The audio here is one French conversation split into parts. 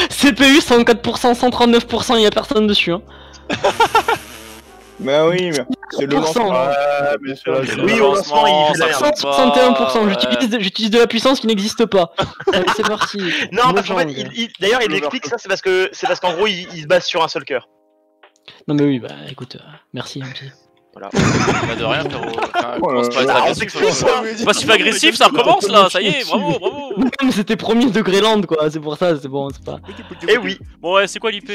CPU 104%, 139%, y'a personne dessus. Hein. Bah oui, mais c'est le lancement. Oui, au lancement, il fait la merde. 161%, j'utilise de la puissance qui n'existe pas. Allez, c'est parti. Non, parce qu'en fait, d'ailleurs, il explique ça, c'est parce qu'en gros, il se base sur un seul cœur. Non mais oui, bah écoute, merci un petit. Voilà. Bah de rien frérot. C'est pas si agressif, ça recommence là, ça y est, bravo, bravo. C'était premier degré land quoi, c'est pour ça, c'est bon, c'est pas. Eh oui. Bon ouais, c'est quoi l'IP?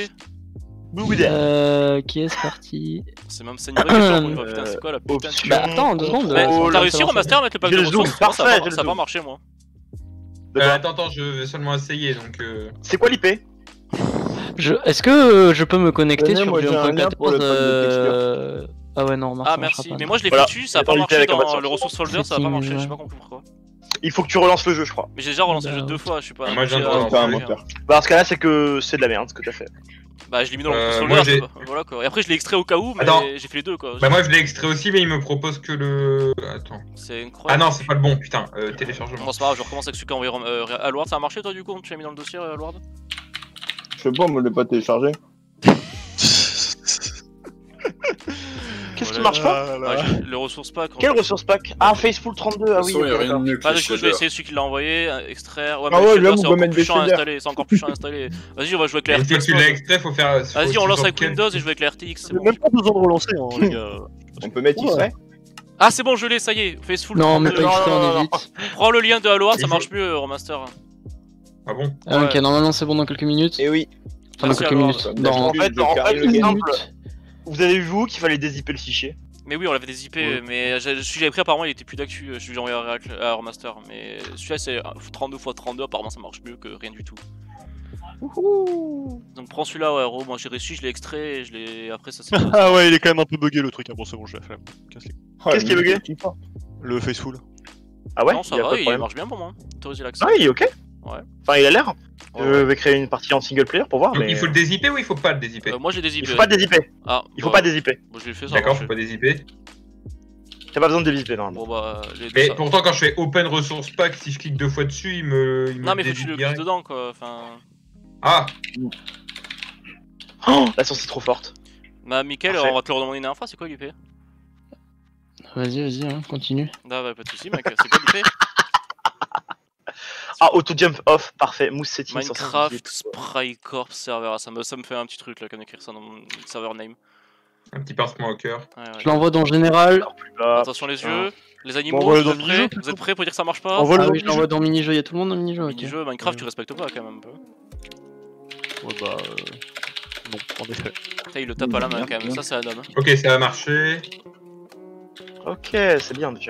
Qui est parti? C'est même Seigneur putain, c'est quoi la putain de... Bah attends, 2 secondes. T'as réussi au master à mettre le pack de ressources? Parfait, ça a pas marché moi. Attends, je vais seulement essayer donc. C'est quoi l'IP? Est-ce que je peux me connecter Tenez, sur moi, le j'ai un lien pour le pack de Ah ouais non, ah merci, mais moi je l'ai foutu, ça a pas marché dans le ressource folder, ça a pas marché, je sais pas compris pourquoi. Il faut que tu relances le jeu, je crois. Mais j'ai déjà relancé le jeu 2 fois, je sais pas. Moi je viens de relancer un moteur. Bah dans ce cas là, c'est que c'est de la merde ce que t'as fait. Bah je l'ai mis dans le ressource folder, voilà quoi. Et après je l'ai extrait au cas où, mais j'ai fait les deux quoi. Bah moi je l'ai extrait aussi, mais il me propose que le... Attends. C'est incroyable. Ah non, c'est pas le bon, putain, téléchargement. Bon c'est pas grave, je recommence avec celui qui a envoyé Alward, ça a marché toi du coup? Tu l'as mis dans le dossier Alward? Je sais pas, moi je l'ai pas téléchargé. Qu'est-ce qui marche pas? Le ressource pack. Quel ressource pack? Ah, Faceful 32, ah oui. Il y a rien de mieux que Ah les du coup je vais essayer celui qui l'a envoyé, extraire. Ouais, Ah ouais, là, vous c'est pouvez encore mettre plus des chiant à shaders. installer, c'est encore plus chiant à installer. Vas-y, on va jouer avec la Une fois que RTX. tu l'as extrait, faut faire... Vas-y, on lance avec Windows et je joue avec la RTX, c'est bon. Même pas besoin de relancer, hein, les gars. On peut mettre X-Ray. Ah c'est bon, je l'ai, ça y est, Faceful. Non, mais pas 32. extrait, on évite. Prends le lien de Alward, ça marche mieux Remaster. Ah bon? Ah, ok, normalement c'est bon dans quelques minutes. Et oui. Enfin, dans quelques minutes. Dans En fait, c'est simple. Vous avez vu où qu'il fallait dézipper le fichier? Mais oui, on l'avait des IP, mais celui que j'avais pris apparemment il était plus d'actu, celui que j'ai envoyé à Remaster. Mais celui-là c'est 32 x 32, apparemment ça marche mieux que rien du tout. Donc prends celui-là, ouais, Ro, moi j'ai réussi, je l'ai extrait et je l'ai. Après ça c'est. Ah ouais, il est quand même un peu bugué le truc, hein. Bon, c'est bon, je l'ai fait. Qu'est-ce qui est bugué? Le Faceful. Ah ouais? Non, ça va, il marche bien pour moi. Autoriser l'accès. Ah, il est ok? Ouais. Enfin, il a l'air. Je vais créer une partie en single player pour voir. Donc Mais... il faut le dézipper ou il faut pas le dézipper? Moi j'ai des IP. Il faut pas dézipper. Ah, il faut pas dézipper. Bon, je l'ai fait ça. D'accord, faut pas dézipper. T'as pas besoin de dézipper normalement. Bon bah. Mais pourtant, quand je fais Open Resource Pack, si je clique 2 fois dessus, il me. Non, mais faut que tu le cliques dedans quoi. Enfin. Ah! Oh, la source est trop forte. Bah, Mickaël, on va te le redemander une dernière fois, c'est quoi l'IP? Vas-y, hein, continue. Non, bah, pas de soucis, mec, c'est quoi l'IP? Ah, auto jump off, parfait. Mousse setting. Minecraft Spray Corp server, ça me fait un petit truc là, comme écrire ça dans mon server name. Un petit pincement au cœur. Ouais. Je l'envoie dans général. Attention les yeux, les animaux, bon, vous êtes prêts? Vous êtes prêts pour dire que ça marche pas? Ah oui, je l'envoie dans mini-jeu, y'a tout le monde dans mini-jeu. Mini-jeu, Minecraft, tu respectes pas quand même un peu. Ouais, bah. Non, en effet. Après, il le tape à la main quand même, ça c'est Adam. Ok, ça a marché. Ok, c'est bien déjà.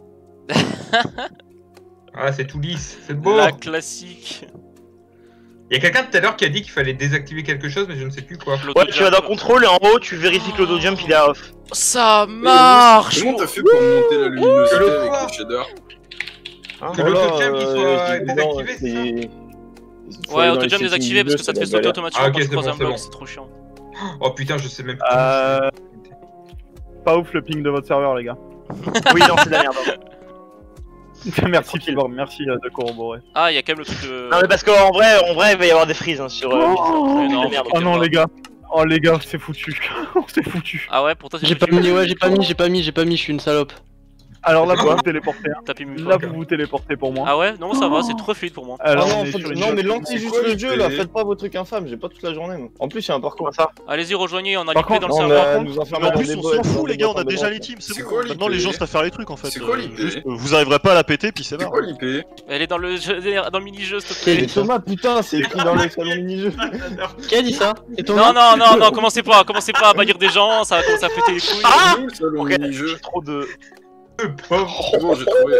Ah, c'est tout lisse, c'est beau. La classique. Il y a quelqu'un tout à l'heure qui a dit qu'il fallait désactiver quelque chose, mais je ne sais plus quoi. Ouais, tu vas dans contrôle et en haut, tu vérifies que l'auto jump il est à off. Ça marche! Comment t'as fait pour monter la luminosité avec les shaders? Que l'auto jump il soit désactivé, c'est ça? Ouais, auto jump désactivé parce que ça te fait sauter automatiquement quand tu c'est croises un bloc, bon. c'est trop chiant. Oh putain, je sais même pas. Pas ouf le ping de votre serveur, les gars. Oui, non, c'est de la merde. Merci, Pilborg, merci de corroborer. Ah, il y a quand même le truc de. Non, mais parce qu'en vrai, il va y avoir des freezes hein, sur. non, merde. Oh non, les gars. Oh les gars, c'est foutu. C'est foutu. Ah ouais, pour toi c'est J'ai pas mis, ouais, j'ai pas mis, je suis une salope. Alors là, vous vous téléportez. Tapis mute. Là, vous vous téléportez pour moi. Ah ouais, non, ça va, c'est trop fluide pour moi. Alors, non, on est sur une non, mais jump. lancez juste le jeu là, faites pas vos trucs infâmes, j'ai pas toute la journée. Moi. En plus, il y a un parcours à ça. Allez-y, rejoignez, on a Par l'IP dans le contre, serveur. nous Mais enfermer en dans plus, des on boîtes, s'en dans fout, des les gars, on boîtes a déjà en les teams, c'est C'est bon. quoi, Maintenant, l'IP? les gens savent faire les trucs en fait. C'est quoi l'IP? Vous arriverez pas à la péter, puis c'est C'est marrant. quoi l'IP? Elle est dans le mini-jeu, s'il te Mais plaît. Thomas, putain, c'est écrit dans le salon mini-jeu. Qui a dit ça? Et Non, non, commencez pas à bannir des gens, ça va commencer à péter les couilles. Ah Où le salon Ok, mini-jeu? trop de. Pauvre. C'est bon, j'ai trouvé.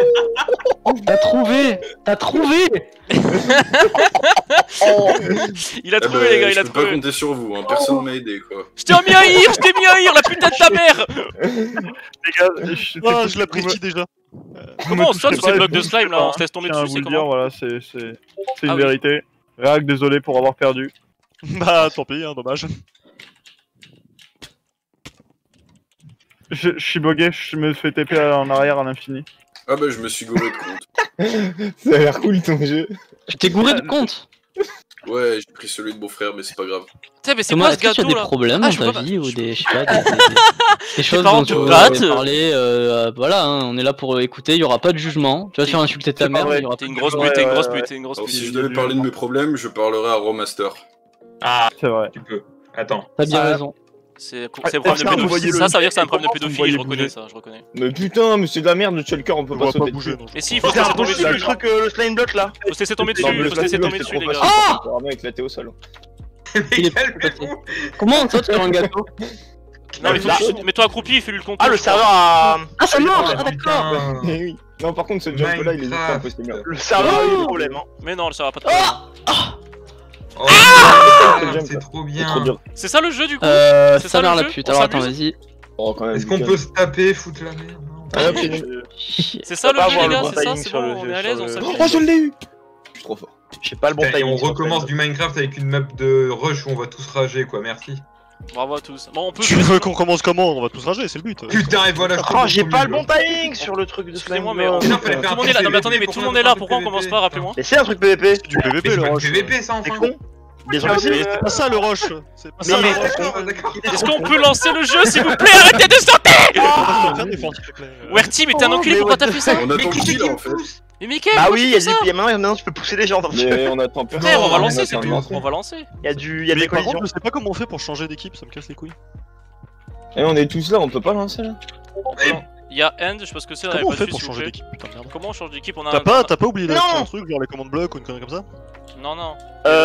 T'as trouvé Il a Eh trouvé, ben, les gars, il je a peux pas trouvé. compter sur vous, hein. Personne m'a aidé quoi. Je t'ai mis un hir, la putain de ta mère. Les gars, je l'apprécie déjà. Comment on saute sur ces blocs de slime là? On se laisse tomber dessus, c'est comment? Voilà, c'est Ah une oui. vérité. Réac, désolé pour avoir perdu. Bah, tant pis, hein, dommage. Je suis bugué, je me fais TP en arrière à l'infini. Ah bah je me suis gouré de compte. Ça a l'air cool ton jeu. Tu t'es gouré de compte? Ouais, j'ai pris celui de mon frère, mais c'est pas grave. Putain, mais c'est Thomas, quoi ce est-ce que tu as gâteau des là? problèmes Ah, dans je ta vois pas. vie ou des, je sais pas, des choses parents dont tu de veux pâtes. parler voilà, hein, on est là pour écouter, il y aura pas de jugement. Tu vas te faire insulter ta mère, vrai. il y aura T'es pas une de grosse jugement. pute, t'es une grosse pute, t'es une grosse Alors, pute. si je devais parler de mes problèmes, je parlerais à Romaster. Ah, C'est vrai. tu peux. Attends. T'as bien raison. C'est un problème de ça, vous voyez pédophilie. le- Ça veut dire que c'est un problème de Comment vous pédophilie, je voyez reconnais bouger ça, je reconnais. Mais putain, mais c'est de la merde, le Shulker, on peut Je pas vois pas sauter bouger. dessus. non. Mais si, faut se C'est un laisser tomber le dessus, truc, le slime block là. faut se laisser tomber dessus, Non, mais le faut se laisser slime tomber block, dessus, les c'est gars. trop facile, on peut vraiment éclater au sol. Mais Il est calmez-vous. Comment on saute sur un gâteau? Non, mais faut que mets-toi accroupi et fais-lui le contour. Ah, le je crois. serveur a. Ah, ça marche! Oh, Ah, d'accord! putain. Eh oui. Non, par contre, ce jump là, il est juste Minecraft. impossible. Le serveur a eu des problèmes. Hein. Mais non, ça va pas de problème. Oh, c'est trop C'est trop bien. dur. C'est ça le jeu du coup? Ça C'est ça, mère le la jeu pute. On Alors attends, s'amuse vas-y. Oh, quand même. Est-ce qu'on peut se taper, foutre la merde? Non. Ah, ok. C'est ça le pas jeu, avoir les le gars, bon c'est ça, timing c'est sur bon, le on jeu, est à sur l'aise, le- on s'amuse. Oh, je l'ai eu! Je suis trop fort. J'ai pas le bon Putain, et timing. on sur recommence le- du Minecraft avec une map de rush où on va tous rager quoi, merci. Bravo à tous. Bon, on peut. Tu veux qu'on commence comment? On va tous rager, c'est le but. Putain, et voilà, je Oh, j'ai pas le bon timing sur le truc de slime Excusez-moi, mais block. Mais non, tout fallait le faire monde est là. Non, mais attendez, mais PVP, tout le monde est là. Pourquoi on PVP? commence pas? Rappelez-moi. Mais c'est un truc PVP. Du PVP Mais le c'est rush. PVP ça C'est enfin. con. Des gens Mais aussi. c'est pas ça le rush. C'est pas ça Mais- le rush. D'accord, d'accord. Est-ce qu'on peut lancer le jeu, s'il vous plaît? Arrêtez de sauter! Fais un effort, s'il te plaît. Werty, mais t'es un enculé, pourquoi t'as fait ça? On Mais attend qui qui c'est là qui en me fait? pousse? Mais Mickaël, Bah pourquoi oui, tu il y a fais du. ça? Maintenant, tu peux pousser les gens dans le jeu. Mais on attend personne. Frère, on va On lancer, attend c'est tout. lancer. On va lancer. Il y a des Mais par collisions. contre, je sais pas comment on fait pour changer d'équipe, ça me casse les couilles. Et on est tous là, on peut pas lancer là. Il y a End, je sais pas ce que c'est, on avait Comment on pas fait dessus, pour s'il vous changer plaît. d'équipe? Putain de merde. Comment on change d'équipe? On a T'as pas oublié d'activer Non. un truc, genre les commandes blocs ou une connerie comme ça? Non, non.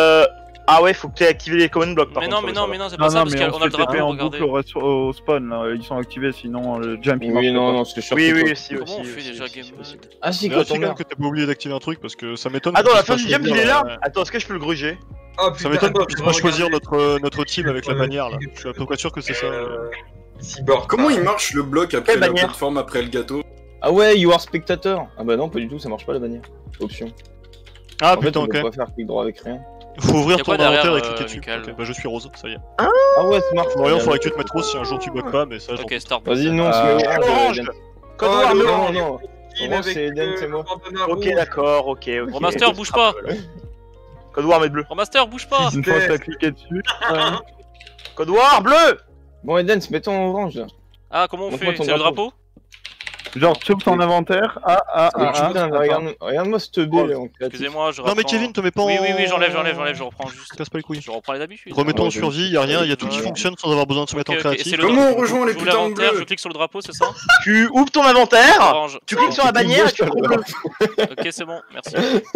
Ah ouais, faut que t'aies activé les command blocks par Mais contre. non, mais sur non, le mais non, c'est Non, pas ça, non, parce mais qu'on on a le fait TP drapeau, en regardez. boucle au spawn, là. Ils sont activés, sinon le jump il marche Oui, non, pas. non, c'est sûr. Oui, que oui, toi. aussi, Comment aussi. on fait aussi, déjà aussi, game aussi. mode? Ah si, Mais quand aussi on quand même meurt. que t'as pas oublié d'activer un truc parce que ça m'étonne. Attends, qu'on la puisse fin pas du jump, il choisir est là. la- Attends, est-ce que je peux le gruger? Oh Ça m'étonne qu'on attends, puisse je pas vais choisir regarder. notre team avec la bannière là. Je suis à peu près sûr que c'est ça. Cyborg. Comment il marche le bloc après Quelle la bannière plateforme après le gâteau? Ah ouais, you are spectator. Ah bah non, pas du tout, ça marche pas la bannière. Option. Ah En fait, putain, on ok. peut pas faire clic droit avec rien. Faut ouvrir Y'a ton quoi derrière, inventaire et cliquer dessus. Michael Ok, bah je suis rose, ça y est. Ah ouais, ça marche. Florian, faudrait que tu te mettes rose si un jour tu bugs pas, mais ça j'en Ok, start. Vas-y, non, on se met orange. Eden. Code Oh, War, le non. orange. Non, Il Orange, avec, c'est Eden, c'est moi. bandana Ok, rouge. d'accord, ok. Remaster, bouge pas. Code War, mais bleu. Remaster, bouge pas. Une fois que t'as cliqué dessus. Code War, bleu. Bon, Eden, se mettons en orange là. Ah, comment on Montre-moi fait? ton C'est le drapeau. drapeau? Genre, tu ouvres ton inventaire. Putain, regarde-moi ce B là en créatif. Excusez-moi, je Non mais reprends. Kevin, te mets pas en... Oui, oui, oui, j'enlève, je reprends juste. Casse pas les couilles. Je reprends les d'habitude. Remets-toi en Ouais, survie, y'a rien, y'a tout qui Ouais. fonctionne sans avoir besoin de se mettre Ok, en ok, créatif. c'est le Comment drapeau. on rejoint les J'ouvre putains de l'inventaire, bleus? je clique sur le drapeau, c'est ça? Tu ouvres ton inventaire. Orange. Tu cliques sur la bannière et tu prends bleu. Ok, c'est bon, merci.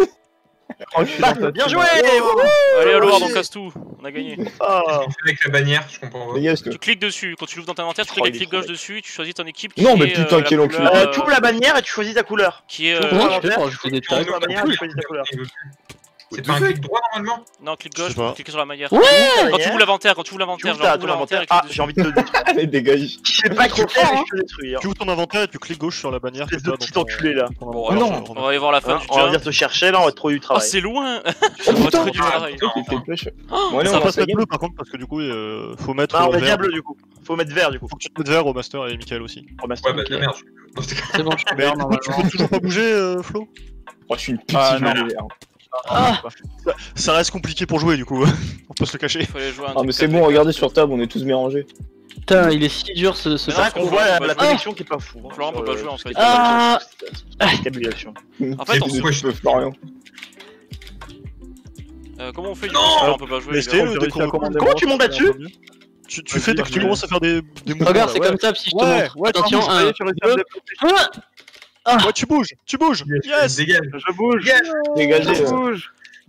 Oh, je suis dans ta Bien team. joué. Allez, alors, on casse tout. On a gagné. Ah. Avec la bannière, je comprends pas. Les gars, est-ce que. Tu cliques dessus, quand tu l'ouvres dans ton inventaire, tu cliques Oh, avec il est clic trop gauche bête. dessus, tu choisis ton équipe. Non, qui mais est, putain, la quel enculé. couleur, Tu ouvres la bannière et tu choisis ta couleur. Qui est. Comment je fais pour ajouter des tags? Tu ouvres la bannière et tu choisis ta couleur. C'est pas un clic droit normalement? Non, clic Je sais gauche, pas. pour cliquer sur la manière. Ouais. Quand tu ouvres l'inventaire, Tu ouvres ton genre, ouvre inventaire. et Ah, clique dessus. j'ai envie de te détruire. Allez, dégage. Je sais pas qui faire, mais je te détruis. Tu ouvres ton inventaire et tu cliques gauche sur la bannière que Espèce de t'as petit dans ton- enculé là. ton Bon, inventaire. non. On va aller voir la fin Hein, du on va jump. venir te chercher là, on va te trouver du Oh, travail. c'est loin. Oh On va putain. trouver du travail. Il fait flèche. Oh, Bon, allez, Ça on va lance pas la être game. bleu par contre parce que du coup faut mettre Ah, on est vert. diable du coup. Faut mettre vert du coup. Faut que tu te mettes vert au master et Michael aussi. Oh, bah, Ouais, bah de la merde. C'est bon, je suis Mais vert du coup, tu normalement. peux toujours pas bouger Flo? Oh, je suis une Ah, petite non. jolie vert. Ça reste compliqué pour jouer du coup, on peut se le cacher. Il fallait jouer un Ah, truc mais c'est comme bon, ça. regardez sur table, on est tous mélangés. Putain, il est si dur ce C'est vrai qu'on voit la connexion qui est pas fou. hein, Florent sur peut pas le- jouer, en fait. Ah. Tabulation. En fait, on pourquoi je peux Florian. comment on fait du Non. coup si on peut pas jouer Mais les c'est gars le J'ai réussi à découvre. commander Comment mon tu montes truc, là-dessus? Tu fais dès que tu commences à faire des mouvements. Regarde, là, c'est ouais. comme ça, si je te Ouais, montre. ouais, Attention, ça y est, un. j'ai réussi à me déplacer. Ouais, tu bouges. Yes. Dégage. Je bouge. Dégagez. Je bouge.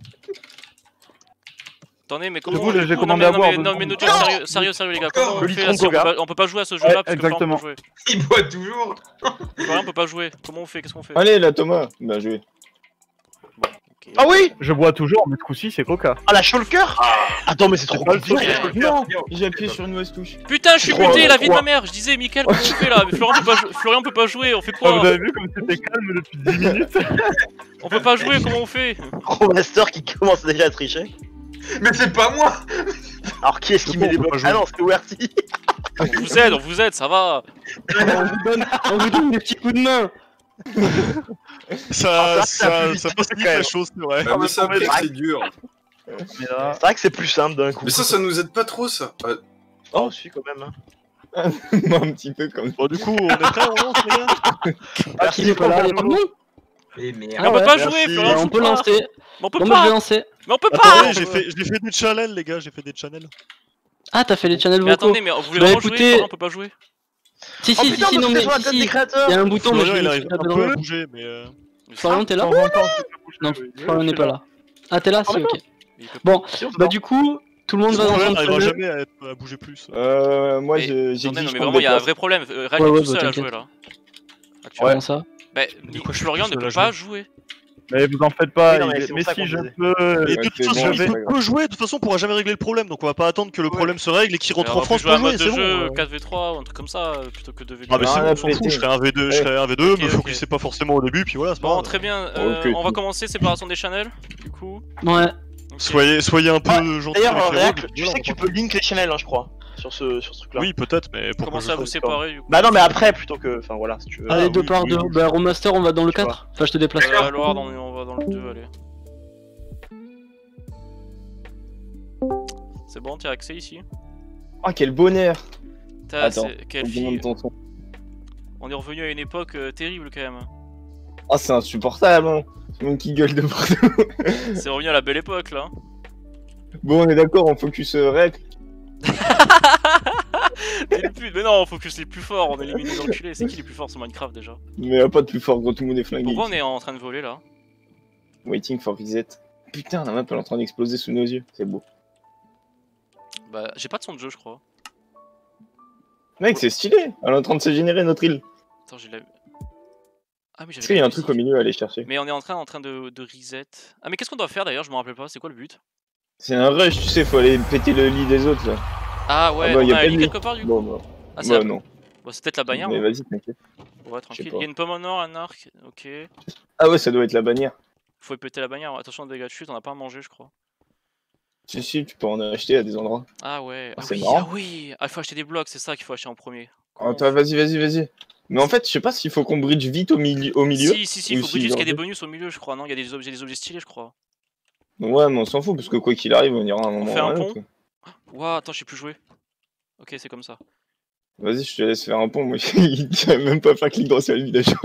Attendez, mais comment Du coup, du j'ai coup, commandé non, à mais- boire, non, deux mais no secondes. joke, sérieux les gars, comment on Le fait litron si on peut Coca. pas- on peut pas jouer à ce jeu là parce que Florian exactement. peut jouer. Il boit toujours. Florian peut pas jouer. Comment on fait? Qu'est-ce qu'on fait? Allez, là, Thomas. Bah, joué. Ok. Ah oui. Je bois toujours, mais ce coup-ci, c'est Coca. Ah, la shulker. Attends, mais c'est trop pas le compliqué. truc. Non, j'ai appuyé sur une mauvaise touche. Putain, je suis Trois, buté, la vie de trois. ma mère. Je disais, Mickaël, comment on fait là? Mais Florian peut pas jouer. On fait Ah, quoi? vous avez vu comme c'était calme depuis 10 minutes? On peut pas jouer. Comment on fait? Romaster qui commence déjà à tricher. Mais c'est pas moi. Alors, qui est-ce qui met des on peut blocs? pas Ah jouer. non, c'était Werty. On vous aide, ça va. On vous donne des petits coups de main. Ça ça, ça a plus vite facilite quand même. la chose, c'est vrai. Ah, mais ça, après, c'est dur. Mais là... C'est vrai que c'est plus simple d'un coup. Mais ça nous aide pas trop, ça. Oh, si, quand même. Hein. Moi, un petit peu comme. Bon, du coup, on est prêts, on lance, les gars? Qui est pas là, il y a pas de monde. Eh merde. Mais on peut pas jouer, merci. Florian, On joue peut pas. lancer. Mais on peut Bon, moi je vais pas. lancer. Mais on peut pas. Attendez, j'ai fait des channels, les gars, j'ai fait des channels. Ah, t'as fait les channels Mais vocaux. attendez, mais vous voulez Bah, vraiment écoutez- jouer? Florian, on peut pas jouer. Si, Oh si, putain, si, non, mais sur la tête si. des créateurs. Il y a un bouton, mais Florian, je il vais arrive pas un dedans. peu à bouger, mais Florian, t'es De là? temps en temps, c'est pas bouché, Non, oui. Florian Je n'est suis pas là. Ah, t'es là? Si, ok. Bon, Si, on bah se du coup, tout le monde va dans Florian son n'arrivera channel. jamais à bouger plus. Moi, Mais- j'exige Attendez, non, mais qu'on vraiment, il y a un déplace. vrai problème. Ryan Ouais, est ouais, tout seul bah, à jouer là. Comment ça? Bah, quoi, je suis Florian tout ne seul peut à pas jouer. Mais vous en faites pas, Oui, non, mais c'est pour mais ça si qu'on je disait. peux... Et de Ouais, toute c'est façon, bon, il c'est pas grave. peut jouer, de toute façon, on pourra jamais régler le problème. Donc on va pas attendre que le problème se règle et qu'il rentre On en va France jouer un pour jouer, mode c'est de jeu bon. 4v3 ou un truc comme ça plutôt que 2v2. Ah, mais c'est Ah, bon, là, on s'en fout, pété. je ferai un V2, je Ouais. ferai un V2, Ok, me ok. focussez pas forcément au début, puis voilà, c'est pas Bon, grave. très bien. Ok, On va ok. commencer séparation des channels. Du coup. Ouais. Ok. Soyez un peu gentil D'ailleurs, avec les Réac, rôles, tu voilà, sais que tu on peux link les channels, hein, je crois, sur ce truc-là. Oui, peut-être, mais pour Commencez à vous séparer du coup. Bah non, mais après, plutôt que. Enfin voilà, si tu veux. Allez, oui, deux par oui, deux. oui. Bah, Romaster, on va dans le Tu vois. 4. Enfin, je te déplace. Lord, on va dans le 2, allez. C'est bon, t'as accès ici. Ah, quel bonheur. Attends, Quelle faut que je monte fille. ton son. On est revenu à une époque terrible quand même. Ah, c'est insupportable, hein. Tout le monde qui gueule de partout. C'est revenu à la belle époque là. Bon, on est d'accord, on focus Rec. T'es le plus... Mais non, on focus les plus forts, on élimine les enculés. C'est qui les plus forts sur Minecraft déjà? Mais y'a pas de plus fort, gros, tout le monde est flingué. Pourquoi on est en train de voler là? Waiting for reset. Putain, la map elle est en train d'exploser sous nos yeux, c'est beau. Bah, j'ai pas de son de jeu, je crois. Mec, c'est stylé, elle est en train de se générer notre île. Attends, j'ai la. Ah, mais Est-ce j'avais. qu'il y a la un truc au musique. milieu à aller chercher? Mais on est en train de reset. Ah, mais qu'est-ce qu'on doit faire d'ailleurs? Je me rappelle pas, c'est quoi le but? C'est un rush, tu sais, faut aller péter le lit des autres là. Ah ouais, Ah bah, on y a a un pas de lit lit. quelque part du coup? Bon, bah, Ah, c'est bah la- non. Bon, c'est peut-être la bannière. Mais hein. vas-y, t'inquiète. Ouais, tranquille. pas. Il y a une pomme en or, un arc. Ok. Ah ouais, ça doit être la bannière. Faut péter la bannière. Attention aux dégâts de chute, on a pas à manger, je crois. Si, tu peux en acheter à des endroits. Ah ouais. Ah, Ah c'est oui, marrant. ah oui. Ah, il faut acheter des blocs, c'est ça qu'il faut acheter en premier. Attends, vas-y. Mais en fait, je sais pas s'il faut qu'on bridge vite au milieu. Si, ou faut si, bridger parce qu'il y a genre- des bonus au milieu, je crois. Non, il y a des objets stylés, je crois. Ouais, mais on s'en fout, parce que quoi qu'il arrive, on ira à un moment. fait un ou à pont l'autre, quoi. Ouah, attends, je sais plus jouer. Ok, c'est comme ça. Vas-y, je te laisse faire un pont, moi, il tient même pas faire clic droit sur le village.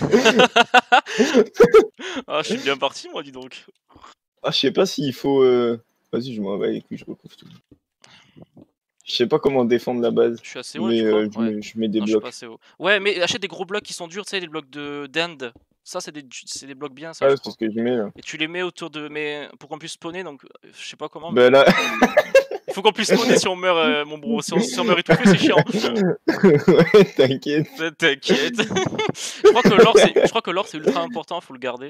Ah, je suis bien parti, moi, dis donc. Ah, je sais pas s'il faut. Vas-y, je m'en vais avec lui, je recouvre tout. Je sais pas comment défendre la base, Je suis assez haut, mais tu crois? Ouais. je mets des Non, je suis blocs. pas assez haut. Ouais, mais achète des gros blocs qui sont durs, tu sais, des blocs d'End. Ça, c'est des blocs bien, ça. Ah, je c'est crois. ce que je mets là. Et tu les mets autour de. Mais pour qu'on puisse spawner, donc je sais pas comment. Bah là. Il faut qu'on puisse spawner si on meurt, mon bro. Si on meurt étouffé, c'est chiant. Ouais, t'inquiète. T'inquiète. Je crois que l'or c'est ultra important, faut le garder.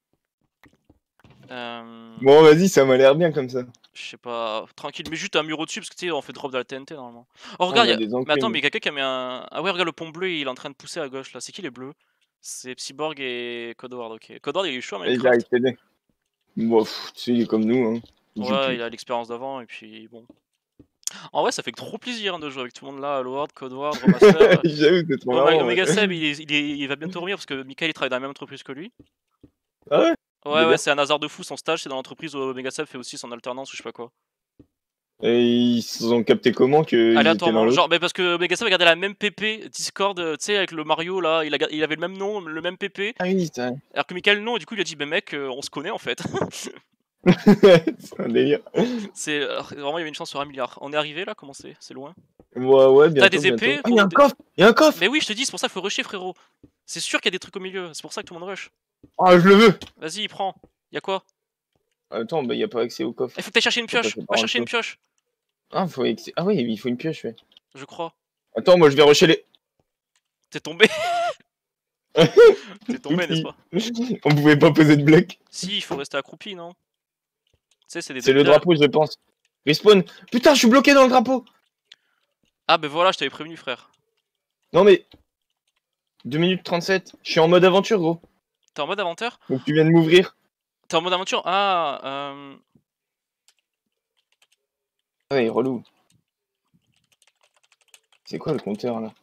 Bon, vas-y, ça m'a l'air bien comme ça. Je sais pas, tranquille, mais juste un mur au-dessus parce que tu sais, on fait drop de la TNT normalement. Oh, regarde, on a y a- des mais enclumes. attends, mais il y a quelqu'un qui a mis un. Ah ouais, regarde le pont bleu, il est en train de pousser à gauche là. C'est qui les bleus? C'est Psyborg et Codeward, ok. Codeward il est chaud, mais Vas-y, j'arrive t'aider. Bon, tu sais, il est comme nous, hein. Il joue ouais, plus. il a l'expérience d'avant et puis bon. En vrai, ça fait trop plaisir hein, de jouer avec tout le monde là, Lord, Codeward, Romaster. J'avoue, c'est trop marrant. Omega ouais. Seb, il va bientôt revenir parce que Michael il travaille dans la même entreprise que lui. Ah ouais? Ouais, Bien. ouais, c'est un hasard de fou, son stage c'est dans l'entreprise où Omega Seb fait aussi son alternance ou je sais pas quoi. Et ils se sont capté comment que ils étaient dans Aléatoirement, l'autre? genre, mais parce que Omega Seb a gardé la même PP Discord, tu sais, avec le Mario là, il avait le même nom, le même PP, Ah oui, c'est alors que Michael non, et du coup il a dit, bah mec, on se connaît en fait. c'est un délire. C'est vraiment, il y avait une chance sur 1 milliard. On est arrivé là, comment c'est? C'est loin. Ouais, bientôt. T'as des épées bientôt. Ah, il y a un pour- coffre! Il y a un coffre! Mais oui, je te dis, c'est pour ça qu'il faut rusher frérot. C'est sûr qu'il y a des trucs au milieu, c'est pour ça que tout le monde rush. Ah, je le veux! Vas-y, prends. Y'a quoi? Attends, bah, il y a pas accès au coffre. Il faut que t'ailles chercher une Faut pioche. passer Va par chercher un une pioche, Ah, ah oui, il faut une pioche, ouais. je crois. Attends, moi je vais rusher les. T'es tombé. T'es tombé, n'est-ce pas? On pouvait pas poser de bloc. Si, il faut rester accroupi, non? Tu sais, c'est des C'est le demi-heures. drapeau, je pense. Respawn. Putain, je suis bloqué dans le drapeau! Ah, bah voilà, je t'avais prévenu, frère. Non, mais. 2 minutes 37. Je suis en mode aventure, gros. T'es en mode aventure? Donc tu viens de m'ouvrir. T'es en mode aventure? Ah, Ouais, relou. C'est quoi le compteur là?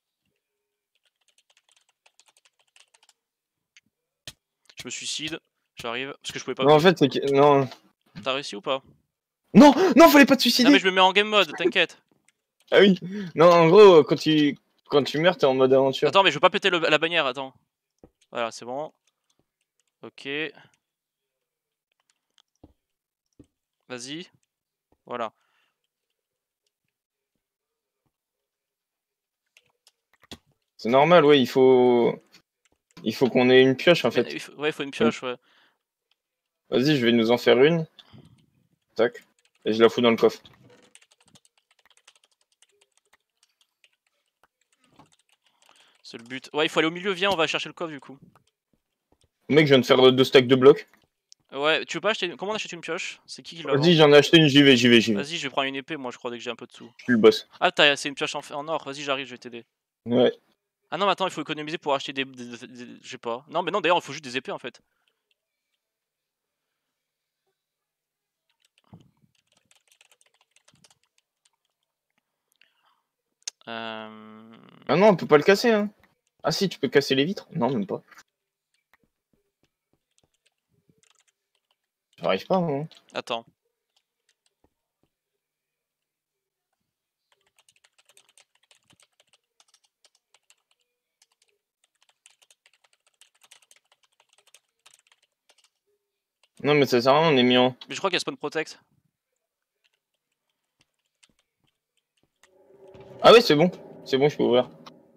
je me suicide. J'arrive, parce que je pouvais pas. Non, en fait, c'est que. Non. T'as réussi ou pas? Non, non, fallait pas te suicider. Non, mais je me mets en game mode, t'inquiète. Ah oui. Non, en gros, quand tu meurs, t'es en mode aventure. Attends, mais je veux pas péter la bannière, attends. Voilà, c'est bon. Ok. Vas-y. Voilà. C'est normal, ouais, il faut qu'on ait une pioche en fait. Ouais, il faut une pioche, ouais. Vas-y, je vais nous en faire une. Tac. Et je la fous dans le coffre. C'est le but. Ouais, il faut aller au milieu, viens, on va chercher le coffre du coup. Mec, je viens de faire 2 stacks de blocs. Ouais, tu veux pas acheter. Comment on achète une pioche? C'est qui l'a? Vas-y, j'en ai acheté une, j'y vais. Vas-y, je vais prendre une épée, moi je crois dès que j'ai un peu de sous. Je suis le boss. Ah, c'est une pioche en or, vas-y, j'arrive, je vais t'aider. Ouais. Ah non, mais attends, il faut économiser pour acheter des je sais pas. Non, mais non, d'ailleurs, il faut juste des épées en fait. Ah non, on peut pas le casser, hein. Ah si, tu peux casser les vitres? Non, même pas. J'arrive pas, moi. Attends. Non, mais ça sert à rien, on est mis en. Mais je crois qu'il y a spawn protect. Ah ouais, c'est bon. C'est bon, je peux ouvrir.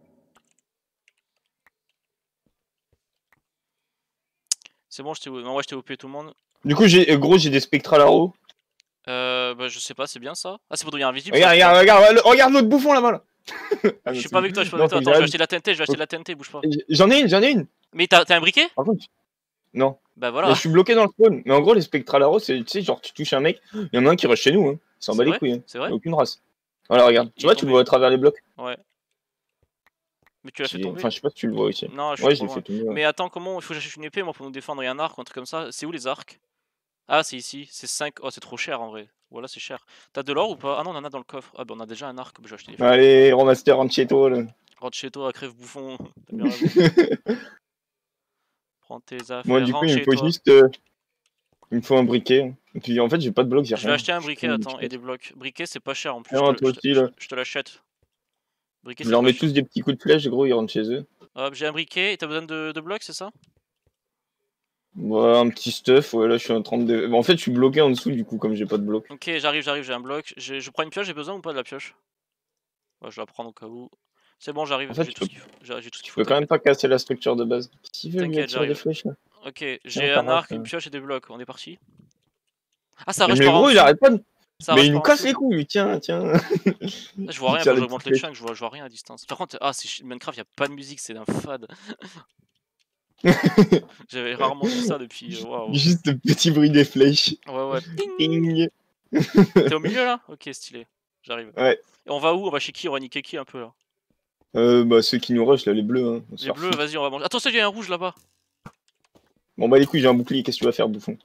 C'est bon, je t'ai non, ouais, je t'ai OP tout le monde. Du coup, j'ai des spectrales à haut. Bah, je sais pas, c'est bien ça. Ah, c'est pour devenir invisible. Regarde l'autre bouffon là-bas là. Je suis pas avec toi, je suis pas avec toi. Attends, je vais acheter la TNT, bouge pas. J'en ai une. Mais t'as un briquet? Par contre, non. Bah voilà. Là, je suis bloqué dans le spawn. Mais en gros, les spectrales à haut, c'est, tu sais, genre, tu touches un mec, il y en a un qui rush chez nous, hein. Il s'en bat les couilles, hein. C'est vrai? Aucune race. Voilà, regarde. Tu vois, tu le vois à travers les blocs. Ouais. Mais tu l'as fait tomber? Enfin, je sais pas si tu le vois aussi. Non, je ouais, suis j'ai fait tomber. Ouais. Mais attends, comment il faut que j'achète une épée moi pour nous défendre? Il y a un arc ou un truc comme ça. C'est où les arcs? Ah, c'est ici. C'est 5. Oh, c'est trop cher en vrai. Voilà, c'est cher. T'as de l'or ou pas? Ah non, on en a dans le coffre. Ah, bah on a déjà un arc. Bah, je vais acheter des flèches. Allez, Romaster, rentre chez toi là. Rentre chez toi, crève bouffon. T'as bien raison. Prends tes affaires. Moi, du coup, il me faut juste. Il me faut un briquet. Et puis en fait, j'ai pas de blocs, j'ai rien. Je vais acheter un briquet, attends, et des blocs. Briquet, c'est pas cher en plus. Non, toi aussi là. Je te l'achète. Briquet, je leur mets tous des petits coups de flèche, gros, ils rentrent chez eux. Hop, j'ai un briquet. Et t'as besoin de blocs, c'est ça? Ouais, un petit stuff, ouais, là je suis en train de. En fait, je suis bloqué en dessous du coup, comme j'ai pas de bloc. Ok, j'arrive, j'ai un bloc. Je prends une pioche, j'ai besoin ou pas de la pioche? Ouais, je la prends au cas où. C'est bon, j'arrive, en fait, j'ai tout ce qu'il faut. Je peux quand même pas casser la structure de base. Si veut T'inquiète, tirer des flèches là. Ok, j'ai un arc, une pioche et des blocs, on est parti. Ah, ça rush par en dessous. Il arrête pas de. Mais il nous casse les couilles, tiens. Je vois rien, quand j'augmente les chunks, je vois rien à distance. Par contre, Minecraft, y a pas de musique, c'est d'un fade. J'avais rarement vu ça depuis. Wow. Juste le petit bruit des flèches. Ouais. Ping. T'es au milieu là? Ok, stylé. J'arrive. Ouais. Et on va où? On va chez qui? On va niquer qui un peu là? Bah ceux qui nous rushent là, les bleus. Hein. Les bleus, vas-y, on va manger. Attention, il y a un rouge là-bas. Bon bah les couilles, j'ai un bouclier, qu'est-ce que tu vas faire, bouffon?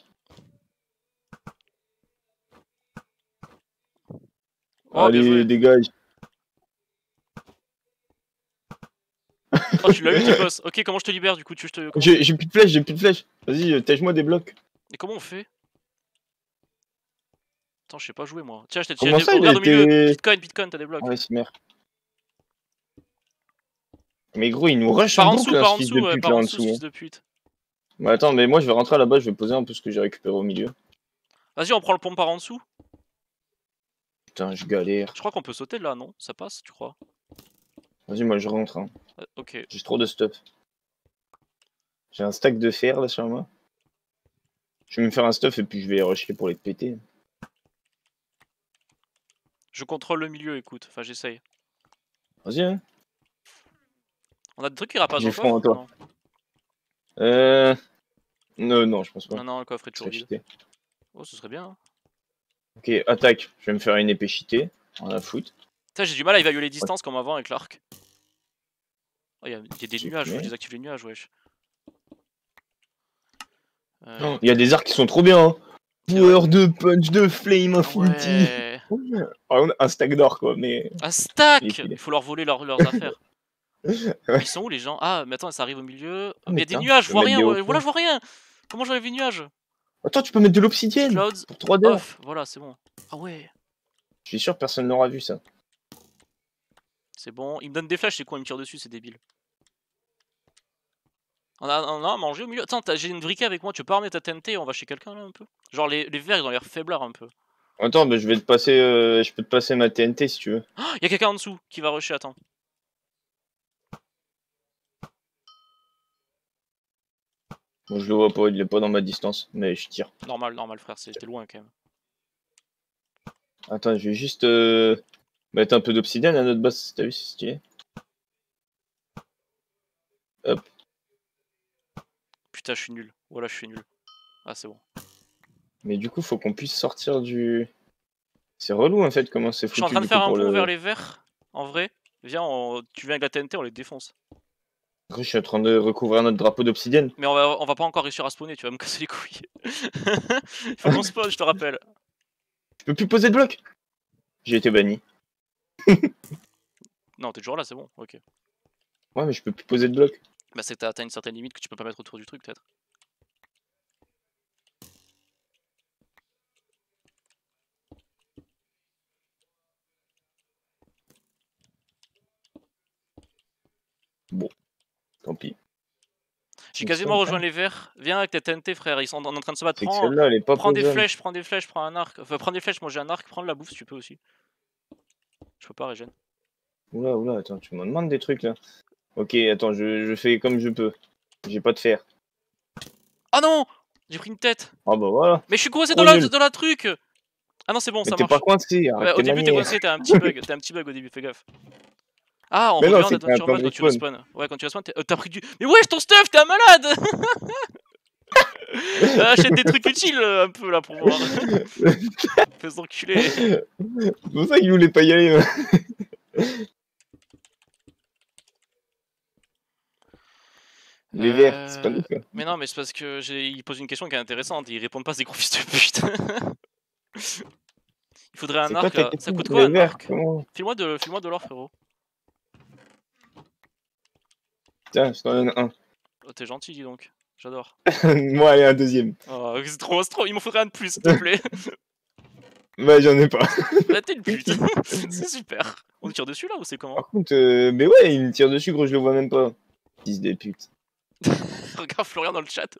Oh, allez, dégage. Oh, tu l'as eu, tes boss. Ok, comment je te libère du coup? J'ai plus de flèches, Vas-y, tège-moi des blocs. Et comment on fait? Attends, je sais pas jouer moi. Tiens, je t'ai tiré des... Regarde au milieu. Bitcoin, t'as des blocs. Ouais, c'est merde. Mais gros, il nous rush par en dessous, boucle, par en dessous, fils de pute. Bah attends, mais moi je vais rentrer là-bas, je vais poser un peu ce que j'ai récupéré au milieu. Vas-y, on prend le pont par en dessous. Putain, je galère. Je crois qu'on peut sauter là, non? Ça passe, tu crois? Vas-y, moi je rentre. Hein. Ok. J'ai trop de stuff. J'ai un stack de fer là sur moi. Je vais me faire un stuff et puis je vais rusher pour les péter. Je contrôle le milieu, écoute. Enfin, j'essaye. Vas-y, hein. On a des trucs qui rapassent encore? J'ai froid, toi. Non, je pense pas. Non, le coffre est toujours vide. Oh, ce serait bien. Hein. Ok, attaque. Je vais me faire une épée cheatée. On a foutre. Putain, j'ai du mal à évaluer les distances comme avant avec l'arc. Oh, y a des nuages, faut que je désactive les nuages, wesh. Il y a des arcs qui sont trop bien. Hein. Power de punch de flame infinity. Ouais. Un stack d'or quoi, mais. Un stack. Il faut leur voler leurs affaires. Ouais. Ils sont où les gens? Ah, mais attends, ça arrive au milieu. Mais il y a des nuages, je vois rien. Voilà, je vois rien. Comment j'enlève les nuages? Attends, tu peux mettre de l'obsidienne Clouds pour 3 d'heures. off. Voilà, c'est bon. Ah ouais. Je suis sûr que personne n'aura vu ça. C'est bon. Il me donne des flèches, c'est quoi? Il me tire dessus, c'est débile. On a à manger au milieu. Attends, j'ai une briquet avec moi, tu peux armer ta TNT, on va chez quelqu'un là un peu? Genre les verts ils ont l'air faiblards un peu. Attends, bah, je vais te passer, je peux te passer ma TNT si tu veux. Oh, y'a quelqu'un en dessous qui va rusher, attends. Bon, je le vois pas, il est pas dans ma distance, mais je tire. Normal frère, c'était loin quand même. Attends, je vais juste mettre un peu d'obsidienne à notre base, t'as vu, c'est stylé. Hop. Putain, je suis nul. Voilà, je suis nul. Ah, c'est bon. Mais du coup, faut qu'on puisse sortir du... C'est relou en fait, comment c'est foutu. Je suis en train de faire un pont vers les verts, en vrai. Viens, tu viens avec la TNT, on les défonce. Je suis en train de recouvrir notre drapeau d'obsidienne. Mais on va pas encore réussir à spawner, tu vas me casser les couilles. Il faut qu'on spawn, je te rappelle. Je peux plus poser de bloc. J'ai été banni. Non, t'es toujours là, c'est bon, ok. Ouais, mais je peux plus poser de bloc. Bah c'est que t'as atteint une certaine limite que tu peux pas mettre autour du truc, peut-être. Bon, tant pis. J'ai quasiment rejoint les verts. Viens avec ta TNT, frère, ils sont en train de se battre. Celle-là, elle est pas prends des flèches, prends un arc. Enfin, prends des flèches, moi j'ai un arc, prends de la bouffe si tu peux aussi. Je peux pas, régène. Oula, attends, tu me demandes des trucs là. Ok, attends, je fais comme je peux. J'ai pas de fer. Ah non! J'ai pris une tête. Ah bah voilà. Mais je suis coincé dans la truc. Ah non, c'est bon, mais ça t'es marche. pas coincé. Ouais, au début, t'es coincé, t'as un petit bug. T'as un petit bug au début, fais gaffe. Ah, on revient en adventure mode quand tu respawn. Ouais, quand tu respawn, t'as pris du. Mais wesh, ton stuff, t'es un malade! Achète des trucs utiles un peu là pour voir. Fais enculer. C'est pour ça qu'il voulait pas y aller. Les verts, c'est pas nous quoi. Mais non, mais c'est parce que il pose une question qui est intéressante. Ils répondent pas, ces gros fils de pute. Il faudrait un arc là. Ça coûte quoi un arc? File-moi de l'or, frérot. Tiens, je t'en donne un. Oh, t'es gentil, dis donc. J'adore. Moi, allez, un deuxième. Oh, c'est trop. Il m'en faudrait un de plus, s'il te plaît. Bah, j'en ai pas. Bah, t'es une pute. C'est super. On tire dessus là ou c'est comment? Par contre, mais ouais, il me tire dessus, gros, je le vois même pas. Fils de pute. Regarde Florian dans le chat.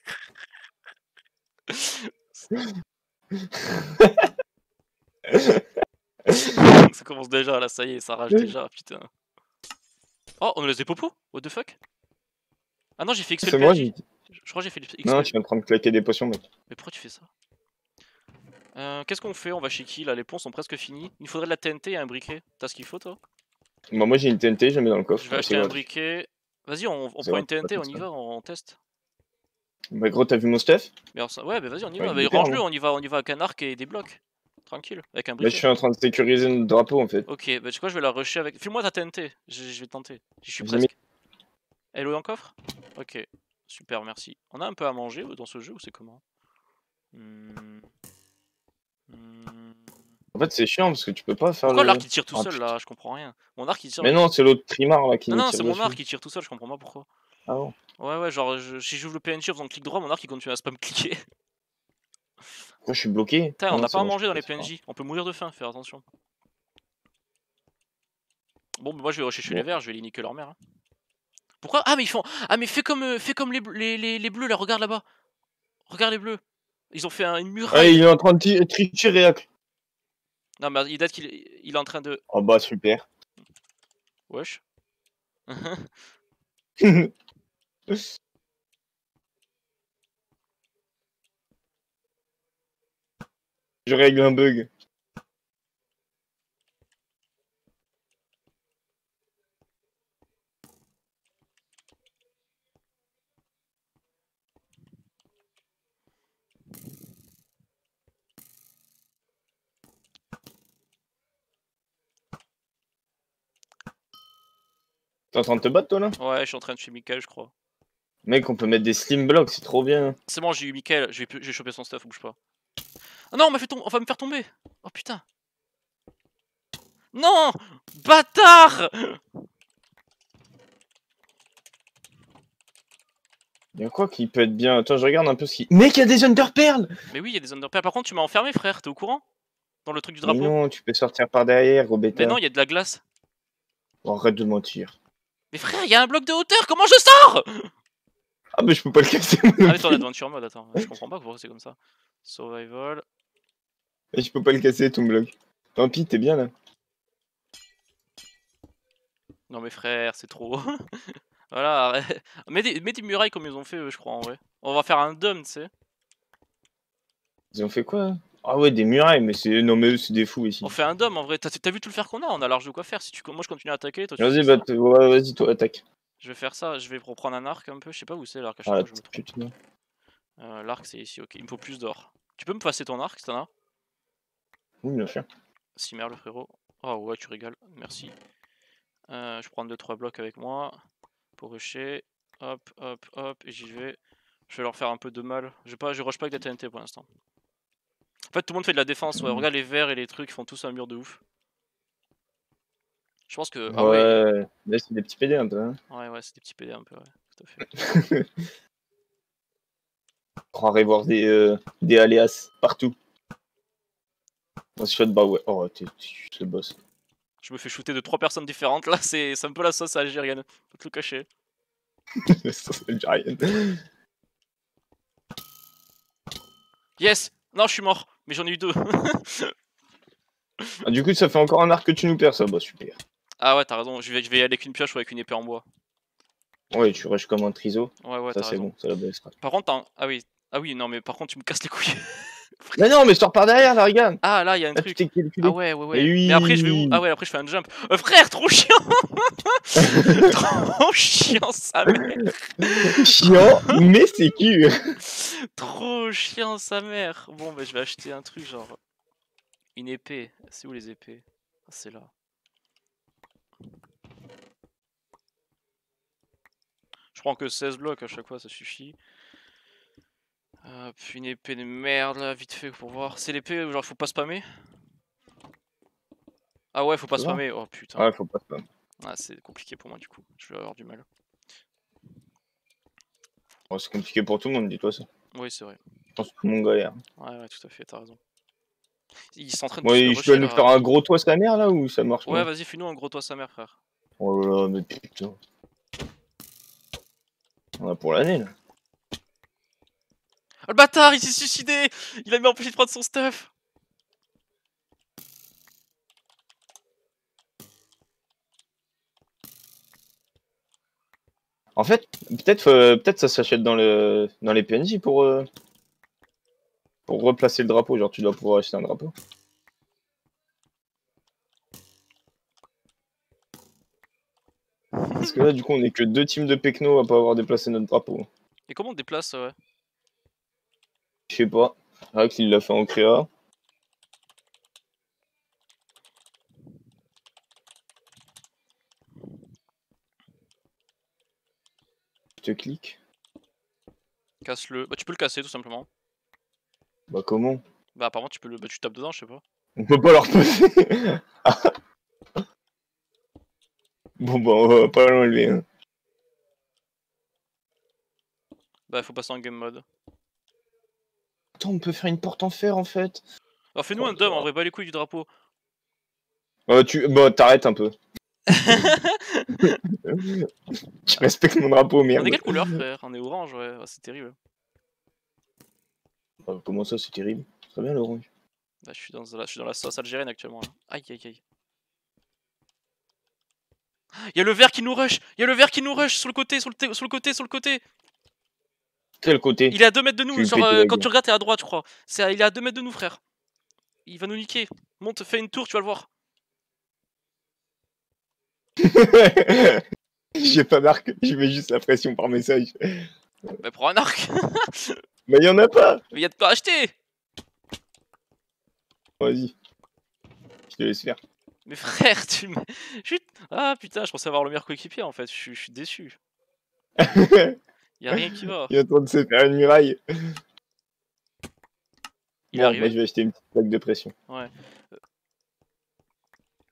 Ça commence déjà là, ça y est, ça rage déjà, putain. Oh, on me laisse des popos? What the fuck? Ah non, j'ai fait XP le PNJ. Je crois que j'ai fait XP. Non, tu es en train de claquer des potions, mec. Mais pourquoi tu fais ça? Qu'est-ce qu'on fait? On va chez qui là? Les ponts sont presque finis. Il faudrait de la TNT et un briquet. T'as ce qu'il faut toi? Bah, moi j'ai une TNT, je la mets dans le coffre. Je vais acheter un briquet. Vas-y, on prend une TNT, on y va, on teste. Bah gros, t'as vu mon stuff? Ouais, bah vas-y, on y va. Bah, range-le, on y va avec un arc et des blocs. Tranquille, avec un briquet. Là, je suis en train de sécuriser notre drapeau en fait. Ok, bah tu sais quoi, je vais la rusher avec. File-moi ta TNT, je vais tenter. J'y suis presque. Elle est dans le coffre? Ok, super, merci. On a un peu à manger dans ce jeu ou c'est comment? En fait, c'est chiant parce que tu peux pas faire. Pourquoi l'arc il tire tout seul là? Je comprends rien. Mon arc il tire. Mais non, c'est l'autre trimar là qui. Non, c'est mon arc qui tire tout seul, je comprends pas pourquoi. Ah bon? Ouais, genre si j'ouvre le PNJ en faisant clic droit, mon arc il continue à spam cliquer. Pourquoi je suis bloqué? Putain, on n'a pas à manger dans les PNJ, on peut mourir de faim, faire attention. Bon, bah moi je vais rechercher les verts, je vais les niquer leur mère. Hein. Pourquoi? Ah, mais ils font. Ah, mais fais comme les bleus là, regarde là-bas. Regarde les bleus. Ils ont fait une muraille. Ah, il est en train de tricher réac. Non, mais il date qu'il est en train de. Oh bah super. Wesh. Je règle un bug. T'es en train de te battre toi là? Ouais, je suis en train de tuer Mikael, je crois. Mec, on peut mettre des slim blocks, c'est trop bien. C'est bon, j'ai eu Mikael, j'ai chopé son stuff, bouge pas. Ah non, on va me faire tomber. Oh putain. Non, bâtard. Y'a quoi qui peut être bien? Attends, je regarde un peu ce qui. Mec, y'a des Underpearls! Mais oui, il y a des Underpearls. Par contre, tu m'as enfermé, frère, t'es au courant? Dans le truc du Mais drapeau? non, tu peux sortir par derrière, gros bêta. Mais non, il y a de la glace. Oh, arrête de mentir. Mais frère, il y a un bloc de hauteur, comment je sors? Ah, mais je peux pas le casser. Ah, mais toi, en adventure mode, attends, je comprends pas pourquoi c'est comme ça. Survival. Et je peux pas le casser, ton bloc. Tant pis, t'es bien là. Non, mais frère, c'est trop. Voilà, arrête. Mets des murailles comme ils ont fait, eux, je crois, en vrai. On va faire un dôme, tu sais. Ils ont fait quoi? Ah ouais, des murailles, mais c'est. Non, mais eux, c'est des fous ici. On fait un dôme, en vrai. T'as vu tout le fer qu'on a? On a large de quoi faire. Si tu... Moi, je continue à attaquer, toi, tu Vas-y, fais bah, ça. ouais, vas-y, toi, attaque. Je vais faire ça, je vais reprendre un arc un peu. Je sais pas où c'est l'arc à chaque Ah, fois, je me trompe. putain. L'arc, c'est ici, ok. Il me faut plus d'or. Tu peux me passer ton arc si t'en as? Oui, bien sûr. Si merde, le frérot. Oh ouais, tu régales, merci. Je prends 2-3 blocs avec moi pour rusher. Hop, hop, hop, et j'y vais. Je vais leur faire un peu de mal. Je rush pas avec des TNT pour l'instant. En fait, tout le monde fait de la défense. Ouais, regarde les verts et les trucs, ils font tous un mur de ouf. Je pense que. Ah ouais. Ouais, mais c'est des petits PD un peu. Hein. Ouais, c'est des petits PD un peu, ouais, tout à fait. Croirais voir des alias partout. On se shot bah ouais. Oh, t'es le boss. Je me fais shooter de 3 personnes différentes là, c'est un peu la sauce algérienne. Faut te le cacher. Sauce algérienne. Yes! Non, je suis mort, mais j'en ai eu 2. Ah, du coup, ça fait encore un arc que tu nous perds, ça. Bah, super. Ah ouais, t'as raison, je vais y aller avec une pioche ou avec une épée en bois. Ouais, tu rushes comme un triso. Ouais, ça t'as c'est raison. bon, ça la baisse. Par contre, ah oui, non, mais par contre, tu me casses les couilles. Mais non, mais je sors par derrière, là, regarde. Ah, là, il y a un Ah, truc. tu t'es calculé. Ah ouais. Et oui. Mais après, je vais où? Ah ouais, après, je fais un jump. Frère, trop chiant! Trop chiant, sa mère! Chiant, mais c'est cul. Trop chiant, sa mère! Bon, bah, je vais acheter un truc genre. Une épée. C'est où les épées? Ah, c'est là. Je prends que 16 blocs à chaque fois, ça suffit. Puis une épée de merde là, vite fait pour voir. C'est l'épée où genre faut pas spammer? Ah ouais, faut pas spammer. Oh putain. Ouais, faut pas spammer. Ah, c'est compliqué pour moi du coup. Je vais avoir du mal. Oh, c'est compliqué pour tout le monde, dis-toi ça. Oui, c'est vrai. Je pense que tout le monde galère. Ouais, tout à fait, t'as raison. Ils s'entraînent Ouais, je dois nous faire un gros toit sa mère là ou ça marche pas? Ouais, vas-y, fais-nous un gros toit sa mère, frère. Oh là là, mais putain. On a pour l'année là. Oh le bâtard, il s'est suicidé! Il a mis empêché de prendre son stuff! En fait, peut-être ça s'achète dans les PNJ pour replacer le drapeau. Genre, tu dois pouvoir acheter un drapeau. Parce que là, du coup, on est que 2 teams de Pecno à pas avoir déplacé notre drapeau. Et comment on déplace, ouais? Je sais pas. Rex, il l'a fait en créa. Je te clique. Casse-le. Bah, tu peux le casser tout simplement. Bah, comment? Bah, apparemment, tu peux le. Bah, tu tapes dedans, je sais pas. On peut pas leur passer. Bon, bah, on va pas l'enlever. Hein. Bah, faut passer en game mode. Attends, on peut faire une porte en fer en fait. Alors, fais-nous un dôme, en vrai, bas les couilles du drapeau. Bah, t'arrêtes un peu. Je respecte mon drapeau, merde. On est quelle couleur, frère? On est orange, ouais. Oh, c'est terrible. Comment ça, c'est terrible? Très bien, l'orange. Bah, je suis dans la sauce algérienne actuellement. Là. Aïe. Y'a le vert qui nous rush! Y'a le vert qui nous rush sur le côté, sur le côté! Quel côté? Il est à 2 mètres de nous, genre quand tu regardes, t'es à droite, je crois. Il est à 2 mètres de nous, frère. Il va nous niquer. Monte, fais une tour, tu vas le voir. J'ai pas d'arc, je mets juste la pression par message. Bah, prends un arc! Mais y'en a pas! Mais y'a de quoi acheter! Vas-y. Je te laisse faire. Mais frère, tu me. Ah putain, je pensais avoir le meilleur coéquipier en fait, je suis déçu. Y'a rien qui va. Il est en train de se faire une muraille. Il est arrivé. Moi je vais acheter une petite plaque de pression. Ouais.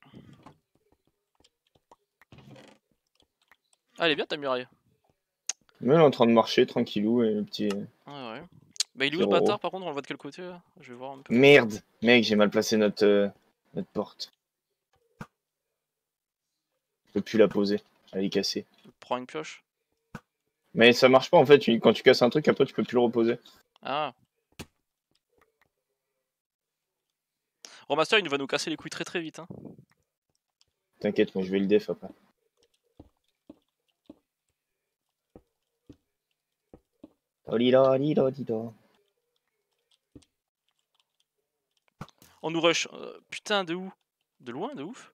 Ah, elle est bien ta muraille. Mais elle est en train de marcher tranquillou et le petit. Ouais. Bah il est où le bâtard par contre, on le voit de quel côté là? Je vais voir un peu. Merde, mec, j'ai mal placé notre porte. Je peux plus la poser, elle est cassée. Prends une pioche. Mais ça marche pas en fait, quand tu casses un truc, après tu peux plus le reposer. Ah. Romaster il va nous casser les couilles très vite hein. T'inquiète, moi je vais le def après. On nous rush. Putain, de où? De loin, de ouf?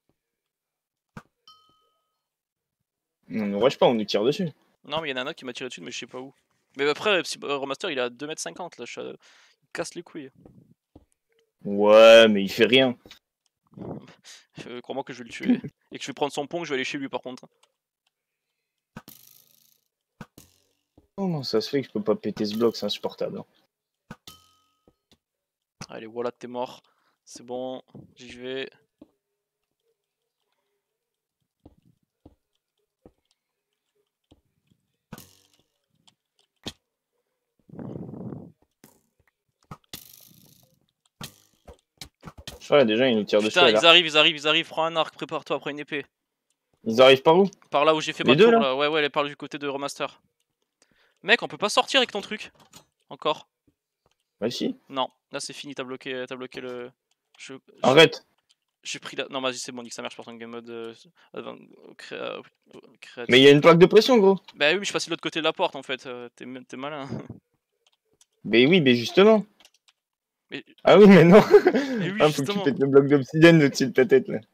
On nous rush pas, on nous tire dessus. Non, mais il y en a un autre qui m'a tiré dessus, mais je sais pas où. Mais après, Romaster il est à 2,50 m là, il casse les couilles. Ouais, mais il fait rien. Crois-moi que je vais le tuer. Et que je vais prendre son pont, que je vais aller chez lui par contre. Comment ça se fait que je peux pas péter ce bloc, c'est insupportable. Allez, voilà, t'es mort. C'est bon, j'y vais. Ouais, déjà ils nous tirent dessus. Putain, ils arrivent, prends un arc, prépare-toi, prends une épée. Ils arrivent par où? Par là où j'ai fait les ma tour là. là. Ouais, elle est par du côté de Romaster. Mec, on peut pas sortir avec ton truc. Encore. Bah si. Non, là c'est fini, t'as bloqué le... Arrête. J'ai pris la... Non, vas-y, c'est bon, nique sa mère, je porte un game mode créatif. Mais il y a une plaque de pression, gros. Bah oui, mais je suis passé de l'autre côté de la porte en fait, t'es malin. Mais oui, mais justement. Mais... Ah oui, mais non. Mais oui, ah, faut que tu pètes le bloc d'obsidienne au-dessus de ta tête là.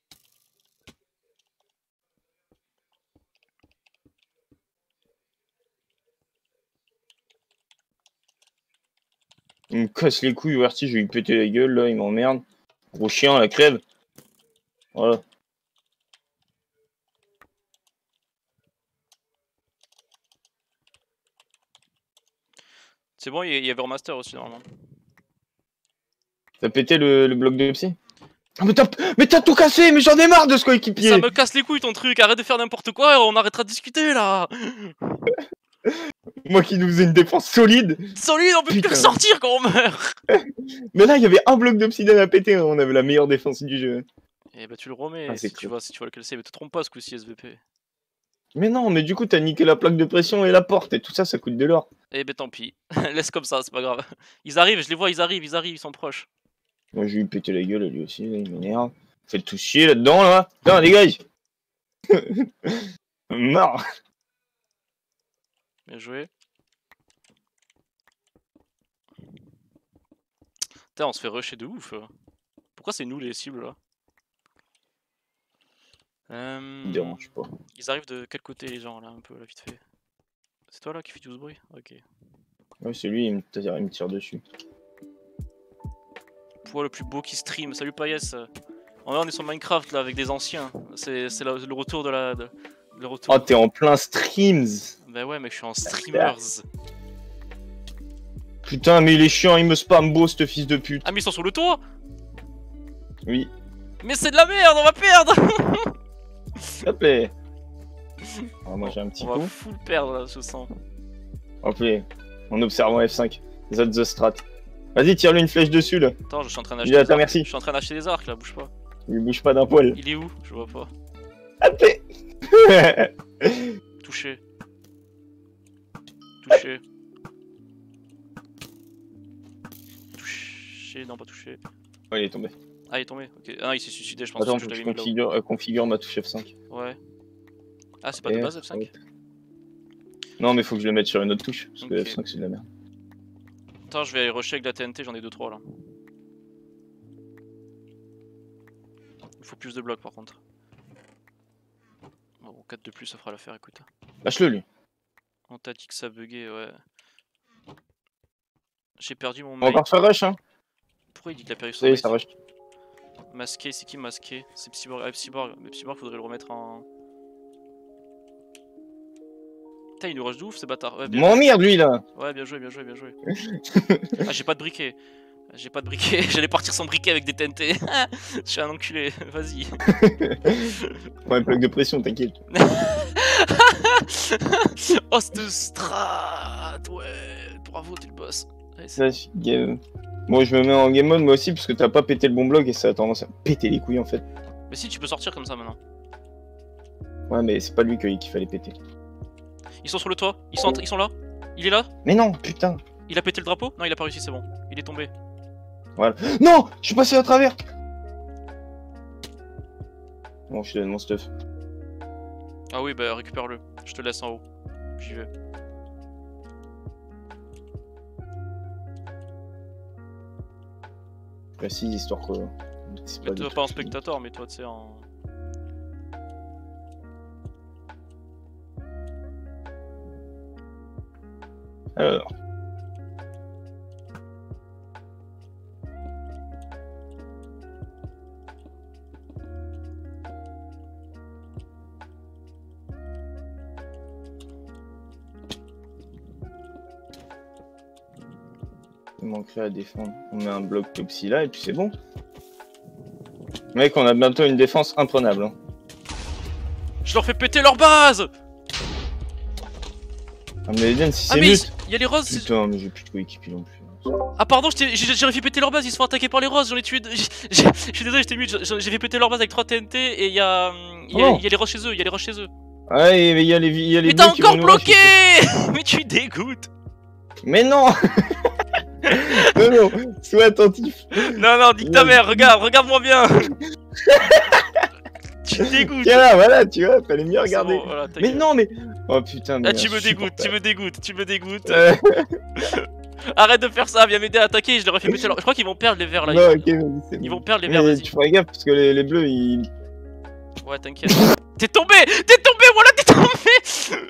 Il me casse les couilles, Verti, je vais lui péter la gueule là, il m'emmerde. Gros chien, la crève. Voilà. C'est bon, il y avait Master aussi normalement. T'as pété le bloc de psy? Ah, mais t'as tout cassé, mais j'en ai marre de ce coéquipier! Ça me casse les couilles ton truc, arrête de faire n'importe quoi et on arrêtera de discuter là! Moi qui nous faisais une défense solide! Solide, on peut plus ressortir quand on meurt! Mais là, il y avait un bloc d'obsidienne à péter, hein. On avait la meilleure défense du jeu. Et bah tu le remets ah, si tu vois lequel c'est, mais te trompe pas ce coup-ci SVP. Mais non, mais du coup t'as niqué la plaque de pression et la porte, et tout ça, ça coûte de l'or. Eh ben tant pis, laisse comme ça, c'est pas grave. Ils arrivent, je les vois, ils arrivent, ils sont proches. Moi je vais lui péter la gueule à lui aussi, là, il m'énerve. Faites tout chier là-dedans là! Putain, dégage! Marre! Bien joué. Putain, on se fait rusher de ouf. Pourquoi c'est nous les cibles là? Me dérange pas. Ils arrivent de quel côté les gens là, un peu là, vite fait? C'est toi là qui fait tout ce bruit? Ok. Ouais, c'est lui, il me tire dessus. Pour le plus beau qui stream, salut Payès. On est sur Minecraft là avec des anciens. C'est le retour de la. Le retour. Oh, t'es en plein streams! Bah ouais, mec, je suis en streamers. Putain, mais il est chiant, il me spam beau, ce fils de pute. Ah, mais ils sont sur le toit? Oui. Mais c'est de la merde, on va perdre! S'il te plaît. Alors, moi j'ai un petit coup. On va full perdre là, je sens. Ok, en observant F5. That's the strat. Vas-y, tire-lui une flèche dessus là. Attends, je suis en train d'acheter. merci. Je suis en train d'acheter des arcs là, bouge pas. Il bouge pas d'un poil. Il est où? Je vois pas. Allez. Touché. Touché. Touché, non pas touché. Ouais, il est tombé. Ah, il est tombé, ok. Ah, il s'est suicidé, je pense. Attends, que je configure ma touche F5. Ouais. Ah, c'est pas de base F5? Non, mais faut que je le mette sur une autre touche, parce que F5 c'est de la merde. Attends, je vais aller rusher avec la TNT, j'en ai 2-3 là. Il faut plus de blocs par contre. Bon, 4 de plus, ça fera l'affaire, écoute. Lâche-le lui. On t'a dit que ça buguait, ouais. J'ai perdu mon mail. On va encore faire rush, hein. Pourquoi il dit qu'il a perdu son mail? Ça rush. Masqué, c'est qui masqué? C'est Psyborg. Ah, Psyborg. Mais Psyborg, faudrait le remettre en. Putain, il nous rush de ouf, ces bâtards. Ouais, m'emmerde lui là. Ouais, bien joué, bien joué, bien joué. Ah, j'ai pas de briquet. J'ai pas de briquet. J'allais partir sans briquet avec des TNT. Je suis un enculé, vas-y. Prends une plaque de pression, t'inquiète. Oh, cette strat. Ouais, bravo, t'es le boss. Allez, Ça, Moi, je me mets en game mode moi aussi parce que t'as pas pété le bon bloc et ça a tendance à péter les couilles en fait. Mais si, tu peux sortir comme ça maintenant. Ouais, mais c'est pas lui qu'il fallait péter. Ils sont sur le toit, ils sont là. Il est là. Mais non, putain. Il a pété le drapeau? Non, il a pas réussi, c'est bon. Il est tombé. Voilà. Non, je suis passé à travers. Bon, je te donne mon stuff. Ah oui, bah récupère-le. Je te laisse en haut. J'y vais. Précise, histoire que... Mets-toi pas en spectateur, mais toi tu sais en... Alors... Il manquerait à défendre. On met un bloc Topsy là et puis c'est bon. Mec, on a bientôt une défense imprenable. Hein. Je leur fais péter leur base! Ah mais Eden, si Ah c'est mais mute. il y a les roses. Putain, mais j'ai plus de coéquipier non plus. Ah pardon, j'ai fait péter leur base, ils se font attaquer par les roses, j'en ai tué deux. Je suis désolé, j'étais mute, j'ai fait péter leur base avec 3 TNT et il y a les roses chez eux, il y a les roses chez eux. Ouais, et il y a les Mais t'as bleus qui encore vont nous bloqué! rusher. Mais tu dégoûtes! Mais non. Non, non, sois attentif. Non, non, nique ta mère, regarde-moi bien! Tu dégoûtes! Tiens là, voilà, tu vois, fallait mieux C'est regarder. bon, voilà, ta Mais gueule. non, mais... Oh putain, mais... Ah, tu me dégoûtes, tu me dégoûtes. Euh, Arrête de faire ça, viens m'aider à attaquer, je leur ai fait péter leur... Je crois qu'ils vont perdre les verts là. non, ok, vas-y, c'est Ils bon. vont perdre les Mais verts, vas-y. tu feras gaffe, parce que les bleus, ils... Ouais, t'inquiète. T'es tombé, voilà, t'es tombé.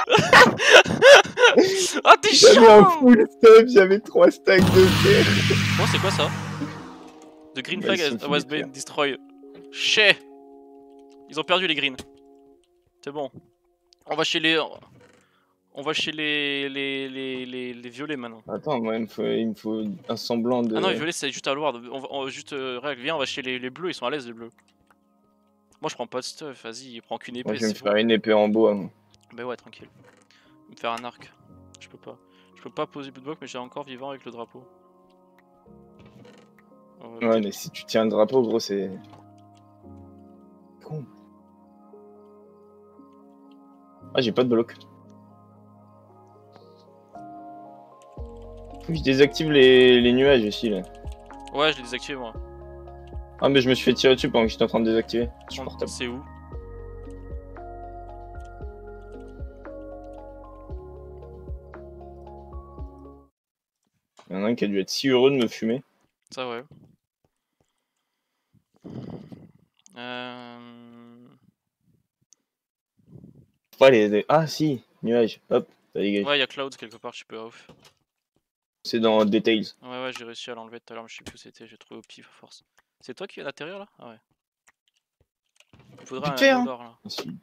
Ah, t'es J'avais un chiant. full stuff, j'avais 3 stacks de terre. Bon, c'est quoi ça? The green Bah, flag ils sont was finis de been destroyed. Chais. Ils ont perdu les greens. C'est bon. On va chez les... On va chez les violets maintenant. Attends, moi, il me faut un semblant de... Ah non, les violets c'est juste à Loire. Viens, on va chez les bleus, ils sont à l'aise les bleus. Moi je prends pas de stuff, vas-y, prends qu'une épée. Moi, je vais me c'est faire bon. une épée en bois. Moi. Bah ouais, tranquille. Me faire un arc. Je peux pas. Je peux pas poser bloc, mais j'ai encore vivant avec le drapeau. Ouais, mais si tu tiens le drapeau, gros, c'est... Con. Ah, j'ai pas de bloc. Faut que je désactive les nuages aussi, là. Ouais, je l'ai désactivé moi. Ah, mais je me suis fait tirer dessus pendant que j'étais en train de désactiver. Je suis portable. C'est où? Il y en a un qui a dû être si heureux de me fumer. Ça ouais. Pas les... Ah, si, nuages. Hop, ça dégage. Ouais, y'a Clouds quelque part, je suis pas ouf. C'est dans Details. Ouais, j'ai réussi à l'enlever tout à l'heure, mais je sais plus où c'était, j'ai trouvé au pif à force. C'est toi qui viens d'atterrir là? Ah ouais. Il faudra Vite fait, un hein. d'or là. Ah, si.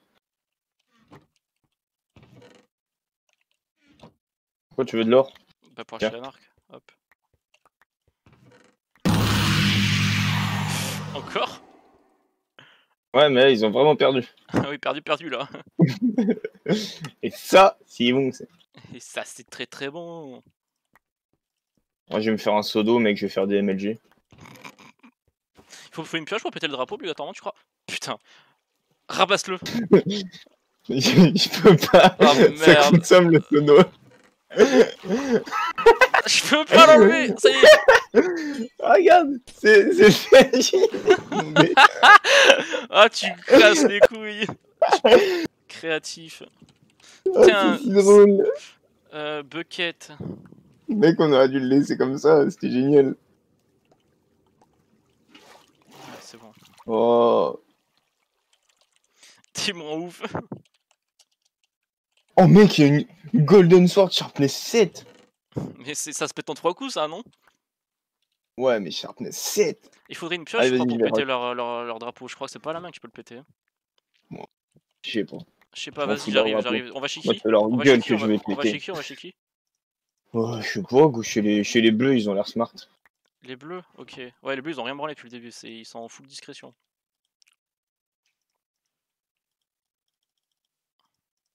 Pourquoi tu veux de l'or? Bah pour acheter Tiens. un arc, hop. Encore? Ouais, mais là, ils ont vraiment perdu. Ah oui, perdu là. Et ça, c'est bon. Et ça c'est très bon. Moi, je vais me faire un sodo, mec, je vais faire des MLG. Faut une pioche pour péter le drapeau obligatoirement, tu crois? Putain. Rabasse-le. je peux pas. Oh, Ça merde. coûte somme le sono. Je peux pas l'enlever, ça y est. Ah, regarde, c'est fait. Mais- Ah, tu casses les couilles. Créatif. Ah, Tiens. c'est si drôle. Bucket. Mec, on aurait dû le laisser comme ça, c'était génial. Ouais, c'est bon. Oh. T'es moins ouf. Oh, mec, il y a une Golden Sword Sharpness 7. Mais ça se pète en 3 coups, ça, non? Ouais, mais Sharpness 7. Il faudrait une pioche, Allez, je crois, vas-y, pour je vais péter leur drapeau. Je crois que c'est pas la main que tu peux le péter. Je sais pas. Je sais pas, Je m'en vas-y, fous de leur j'arrive. drapeau. On va chez Moi, qui? c'est leur On va gueule chez qui? que je vais On va péter. chez qui? On va chez qui? Oh, je sais pas, gros, chez les bleus, ils ont l'air smart. Les bleus? Ok. Ouais, les bleus, ils ont rien branlé depuis le début. Ils sont en full discrétion.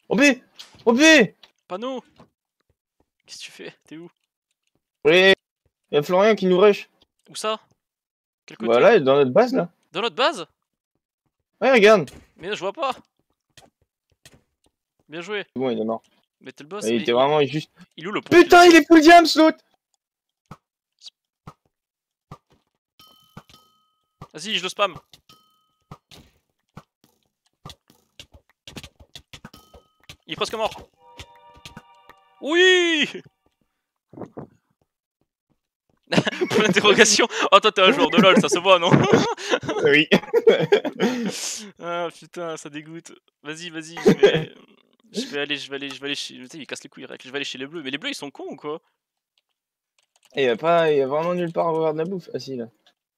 OP! OP! Panneau! Qu'est-ce que tu fais? T'es où? Ouais, y'a Florian qui nous rush. Où ça? Quel côté? Voilà, dans notre base là. Dans notre base? Ouais, regarde. Mais je vois pas. Bien joué. C'est bon, il est mort. Mais t'es le boss. Il était vraiment juste. Il est où le pont? Putain, il est full diams l'autre! Vas-y, je le spam. Il est presque mort. Oui. Pour l'interrogation. Oh, toi t'es un joueur de LoL, ça se voit, non? Oui. Ah putain, ça dégoûte. Vas-y, vas-y, je vais aller chez. Putain, il casse les couilles, je vais aller chez les bleus. Mais les bleus ils sont cons ou quoi? Et y'a vraiment nulle part à avoir de la bouffe. Ah si, là.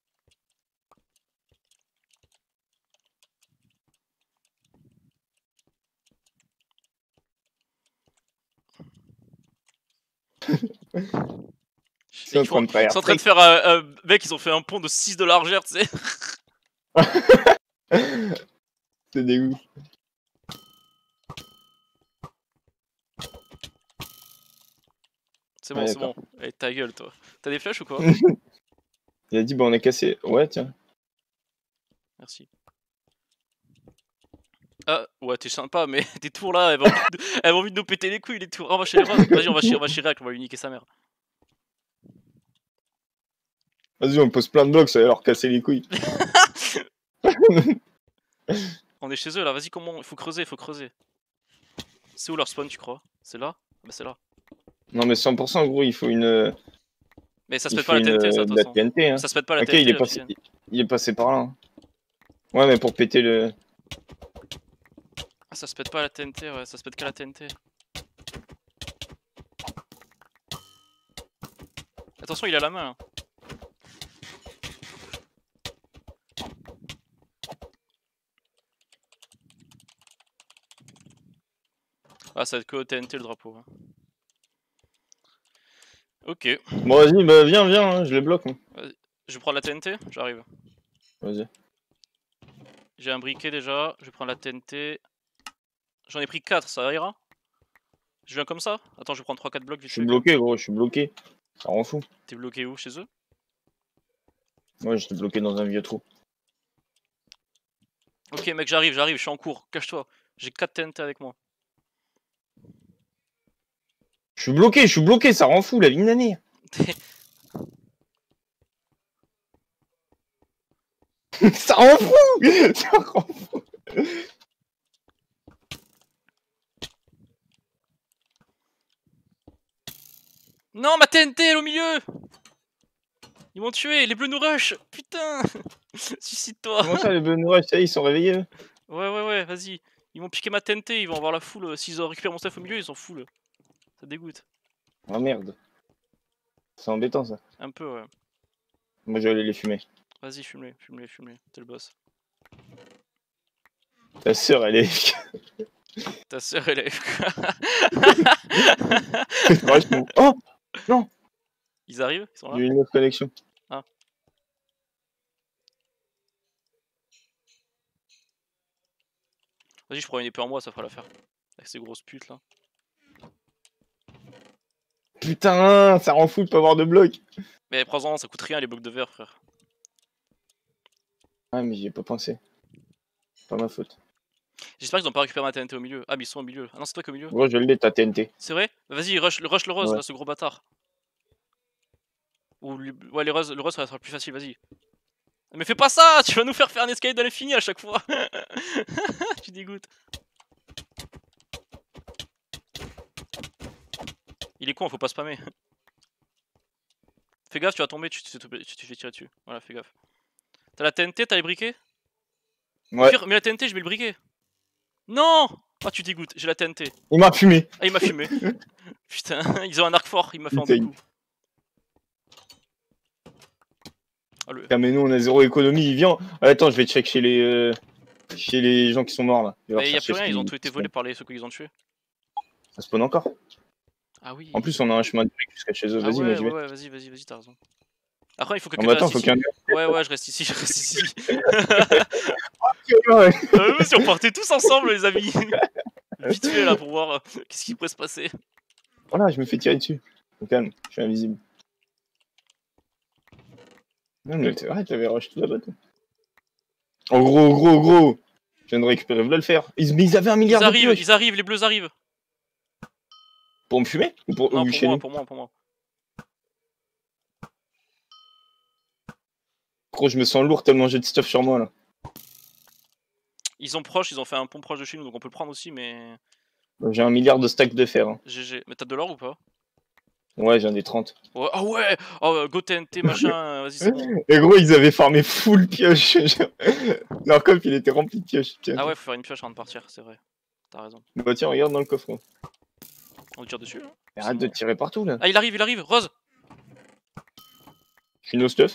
Ils sont en train de faire un mec, ils ont fait un pont de 6 de largeur, tu sais. C'est dégoût. C'est bon, Ouais, c'est bon. Allez, ta gueule, toi. T'as des flèches ou quoi? Il a dit, bah on a cassé. Ouais, tiens. Merci. Ah, ouais, t'es sympa, mais tes tours là, elles vont envie de nous péter les couilles, les tours. On va chez les roses. Vas-y, on va chez Réac, on va lui niquer sa mère. Vas-y, on pose plein de blocs, ça va leur casser les couilles. On est chez eux là, vas-y, comment? Il faut creuser, C'est où leur spawn, tu crois? C'est là? Bah, c'est là. Non, mais 100%, gros, il faut une. Mais ça se pète pas la TNT, ça, de toute façon. TNT, hein. Ça se pète pas la Ok, TNT. il est passé par là. Hein. Ouais, mais pour péter le. Ah, ça se pète pas la TNT, ouais, ça se pète qu'à la TNT. Attention, il a la main. Hein. Ah, ça va être que au TNT le drapeau. Hein. Ok. Bon, vas-y, bah viens, hein, je les bloque. Hein. Je vais prendre la TNT, j'arrive. Vas-y. J'ai un briquet déjà, je vais prendre la TNT. J'en ai pris 4, ça ira? Je viens comme ça? Attends, je vais prendre 3-4 blocs vite. Je suis bloqué, gros, je suis bloqué. Ça rend fou. T'es bloqué où? Chez eux? Ouais, j'étais bloqué dans un vieux trou. Ok, mec, j'arrive, je suis en cours. Cache-toi. J'ai 4 TNT avec moi. Je suis bloqué, ça rend fou la vie d'une année. Ça rend fou. Ça rend fou. Non, ma TNT, elle est au milieu. Ils m'ont tué, les bleus nous rush. Putain. Suicide-toi. Comment ça, les bleus nous rush, ça y est, ils sont réveillés eux. Ouais, vas-y. Ils m'ont piqué ma TNT, ils vont avoir la foule. S'ils ont récupéré mon stuff au milieu, ils sont full. Ça dégoûte. Oh merde. C'est embêtant ça. Un peu, ouais. Moi je vais aller les fumer. Vas-y, fume-les. T'es le boss. Ta sœur elle est. Ta sœur, elle est. Oh non. Ils arrivent? Ils sont là? J'ai une autre connexion. Ah. Vas-y, je prends une épée en moi, ça fera l'affaire. Avec ces grosses putes là. Putain, ça rend fou de pas avoir de bloc. Mais prends-en, ça coûte rien les blocs de verre, frère. Ah, mais j'y ai pas pensé. C'est pas ma faute. J'espère qu'ils ont pas récupéré ma TNT au milieu. Ah, mais ils sont au milieu. Ah non, c'est toi qui es au milieu. Gros, je l'ai, ta TNT. C'est vrai? Vas-y, rush le rose, Ouais. là, ce gros bâtard. Ou ouais, le rose, ça va être plus facile, vas-y. Mais fais pas ça! Tu vas nous faire un escalier de l'infini à chaque fois! Tu dégoûtes. Il est con, faut pas spammer. Fais gaffe, tu vas tomber, tu te fais tirer dessus. Voilà, fais gaffe. T'as la TNT, t'as les briquets? Ouais. Pire, mais la TNT, je mets le briquet. Non! Ah, tu dégoûtes, j'ai la TNT. Il m'a fumé. Ah, il m'a fumé. Putain, ils ont un arc fort, il m'a fait en deux coups. Ah, Ah, mais nous on a zéro économie, il vient. Attends, je vais check chez les gens qui sont morts là. Mais y'a plus rien, ils ont tout été volés par ceux qu'ils ont tués. Ça spawn encore. Ah oui. En plus, on a un chemin direct jusqu'à chez eux. Ah Vas-y, ouais, j'y vais. ouais, vas-y, t'as raison. Après, il faut que Ah, bah attends, faut quelqu'un qu'il y ait un Ouais, je reste ici, ouais. Si on partait tous ensemble, les amis. vite fait là pour voir qu'est-ce qui pourrait se passer. Voilà, je me fais tirer dessus. Au calme, je suis invisible. Non, mais c'est vrai, t'avais rush tout là-bas. Oh gros. Je viens de récupérer, voilà le faire. Mais ils avaient 1 milliard de pioches. Ils arrivent, les bleus arrivent. Pour me fumer ou pour Non, chez nous pour moi. Gros, je me sens lourd tellement j'ai de stuff sur moi là. Ils sont proches, ils ont fait un pont proche de chez nous, donc on peut le prendre aussi, mais... J'ai 1 milliard de stacks de fer. Hein. GG. Mais t'as de l'or ou pas? Ouais, j'en ai 30. Ouais. Ah ouais. Oh, go TNT, machin, vas-y, c'est bon. Et gros, ils avaient farmé full pioche. Leur coffre, il était rempli de pioches. Tiens. Ah ouais, faut faire une pioche avant de partir, c'est vrai. T'as raison. Bah tiens, regarde dans le coffre. On tire dessus, hein. Arrête de tirer partout là. Ah, il arrive, Rose. Je suis no stuff.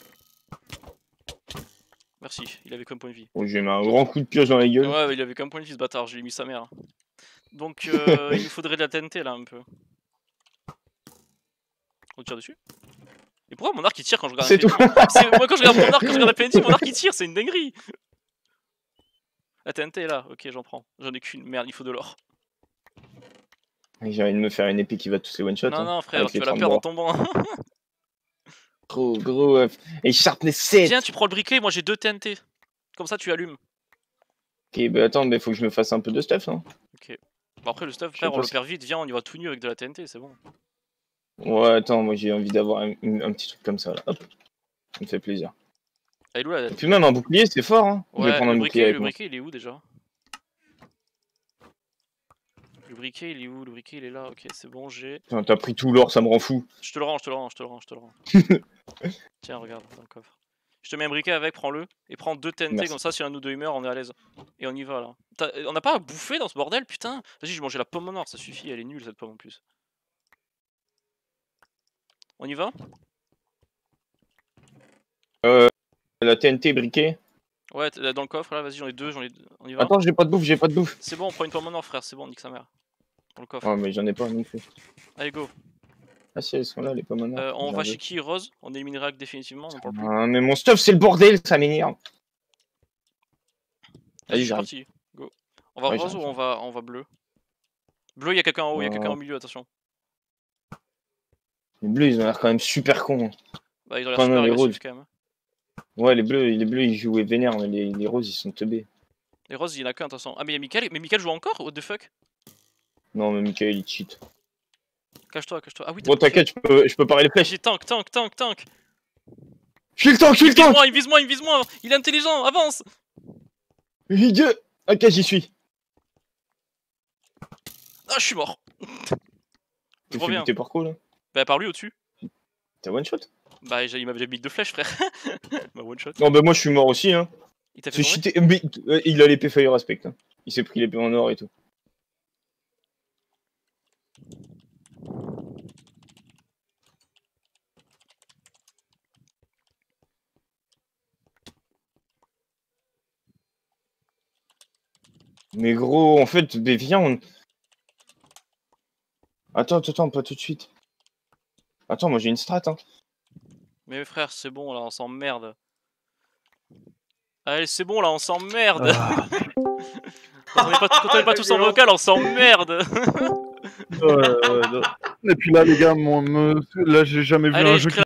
Merci, il avait qu'un point de vie. Oh, j'ai mis un grand coup de pioche dans la gueule. Ouais, il avait qu'un point de vie ce bâtard, j'ai mis sa mère. Donc il nous faudrait de la TNT là un peu. On tire dessus. Et pourquoi mon arc il tire quand je regarde C'est tout. Moi quand je regarde mon arc, quand je regarde la PNJ, mon arc il tire, c'est une dinguerie. La TNT est là, ok j'en prends. J'en ai qu'une, merde, il faut de l'or. J'ai envie de me faire une épée qui va tous les one shot. Non, frère, tu vas la perdre en tombant. Gros, et Sharpness 7. Tiens, tu prends le briquet, moi j'ai 2 TNT. Comme ça tu allumes. Ok, bah attends, mais faut que je me fasse un peu de stuff, hein. Ok. Bon après le stuff, frère, on le perd vite, viens, on y va tout nu avec de la TNT, c'est bon. Ouais, attends, moi j'ai envie d'avoir un petit truc comme ça là. Hop, ça me fait plaisir. Elle est où la... Et puis même un bouclier, c'est fort, hein. Ouais, je vais prendre un bouclier avec le moi. briquet il est où déjà? Le briquet il est où? Le briquet il est là, ok c'est bon, j'ai... Putain, t'as pris tout l'or, ça me rend fou. Je te le rends. Tiens, regarde, dans le coffre. Je te mets un briquet avec, prends-le. Et prends 2 TNT, Merci. comme ça si un ou deux meurt, on est à l'aise. Et on y va là. On n'a pas à bouffer dans ce bordel, putain. Vas-y, je vais manger la pomme au nord, ça suffit, elle est nulle cette pomme en plus. On y va? La TNT briquet. Ouais, dans le coffre là, vas-y, j'en ai 2, on y va. Attends, j'ai pas de bouffe. C'est bon, on prend une pomme au nord, frère, c'est bon, nique sa mère. Dans le coffre. Ouais, mais j'en ai pas non plus. Allez, go. Ah si, elles sont là, les pommes en or. On va chez qui? Rose? On élimine Rack définitivement, on en parle plus. Ah, mais mon stuff, c'est le bordel, ça m'énerve. Vas-y, Vas-y, c'est j'arrive. parti. Go. On va Ouais, rose ou j'arrive. on va bleu? Bleu, il y a quelqu'un en haut, il y a quelqu'un au milieu, attention. Les bleus, ils ont l'air quand même super cons. Bah, ils ont l'air Enfin, non, super les agressifs roses. quand même. Ouais, les bleus, ils jouaient vénère, mais les roses, ils sont teubés. Les roses, il y en a qu'un, attention. Ah, mais il y a Mickaël, mais Mickaël joue encore? What the fuck? Non, mais Michael, il cheat. Cache-toi. Ah oui, Bon, t'inquiète, je peux parer les flèches. J'ai tank. Je suis le tank, Il vise moi. Il est intelligent, avance. Ok, j'y suis. Ah, je suis mort. Tu fais Reviens. buter par quoi, là? Bah, par lui au-dessus. T'as one shot? Bah, il m'avait mis 2 flèches, frère. Bah, one shot. Non, bah moi, je suis mort aussi, hein. Il t'a fait C'est tomber? cheaté. Mais, il a l'épée Fire Aspect. Hein. Il s'est pris l'épée en or et tout. Mais gros, en fait, mais viens, on... Attends, pas tout de suite. Attends, moi j'ai une strat, hein. Mais frère, c'est bon, là, on s'emmerde. Allez, c'est bon, là, on s'emmerde. Quand on est pas tous en vocal, on s'emmerde. Et puis là, les gars, là, j'ai jamais vu Allez, un je jeu crée qui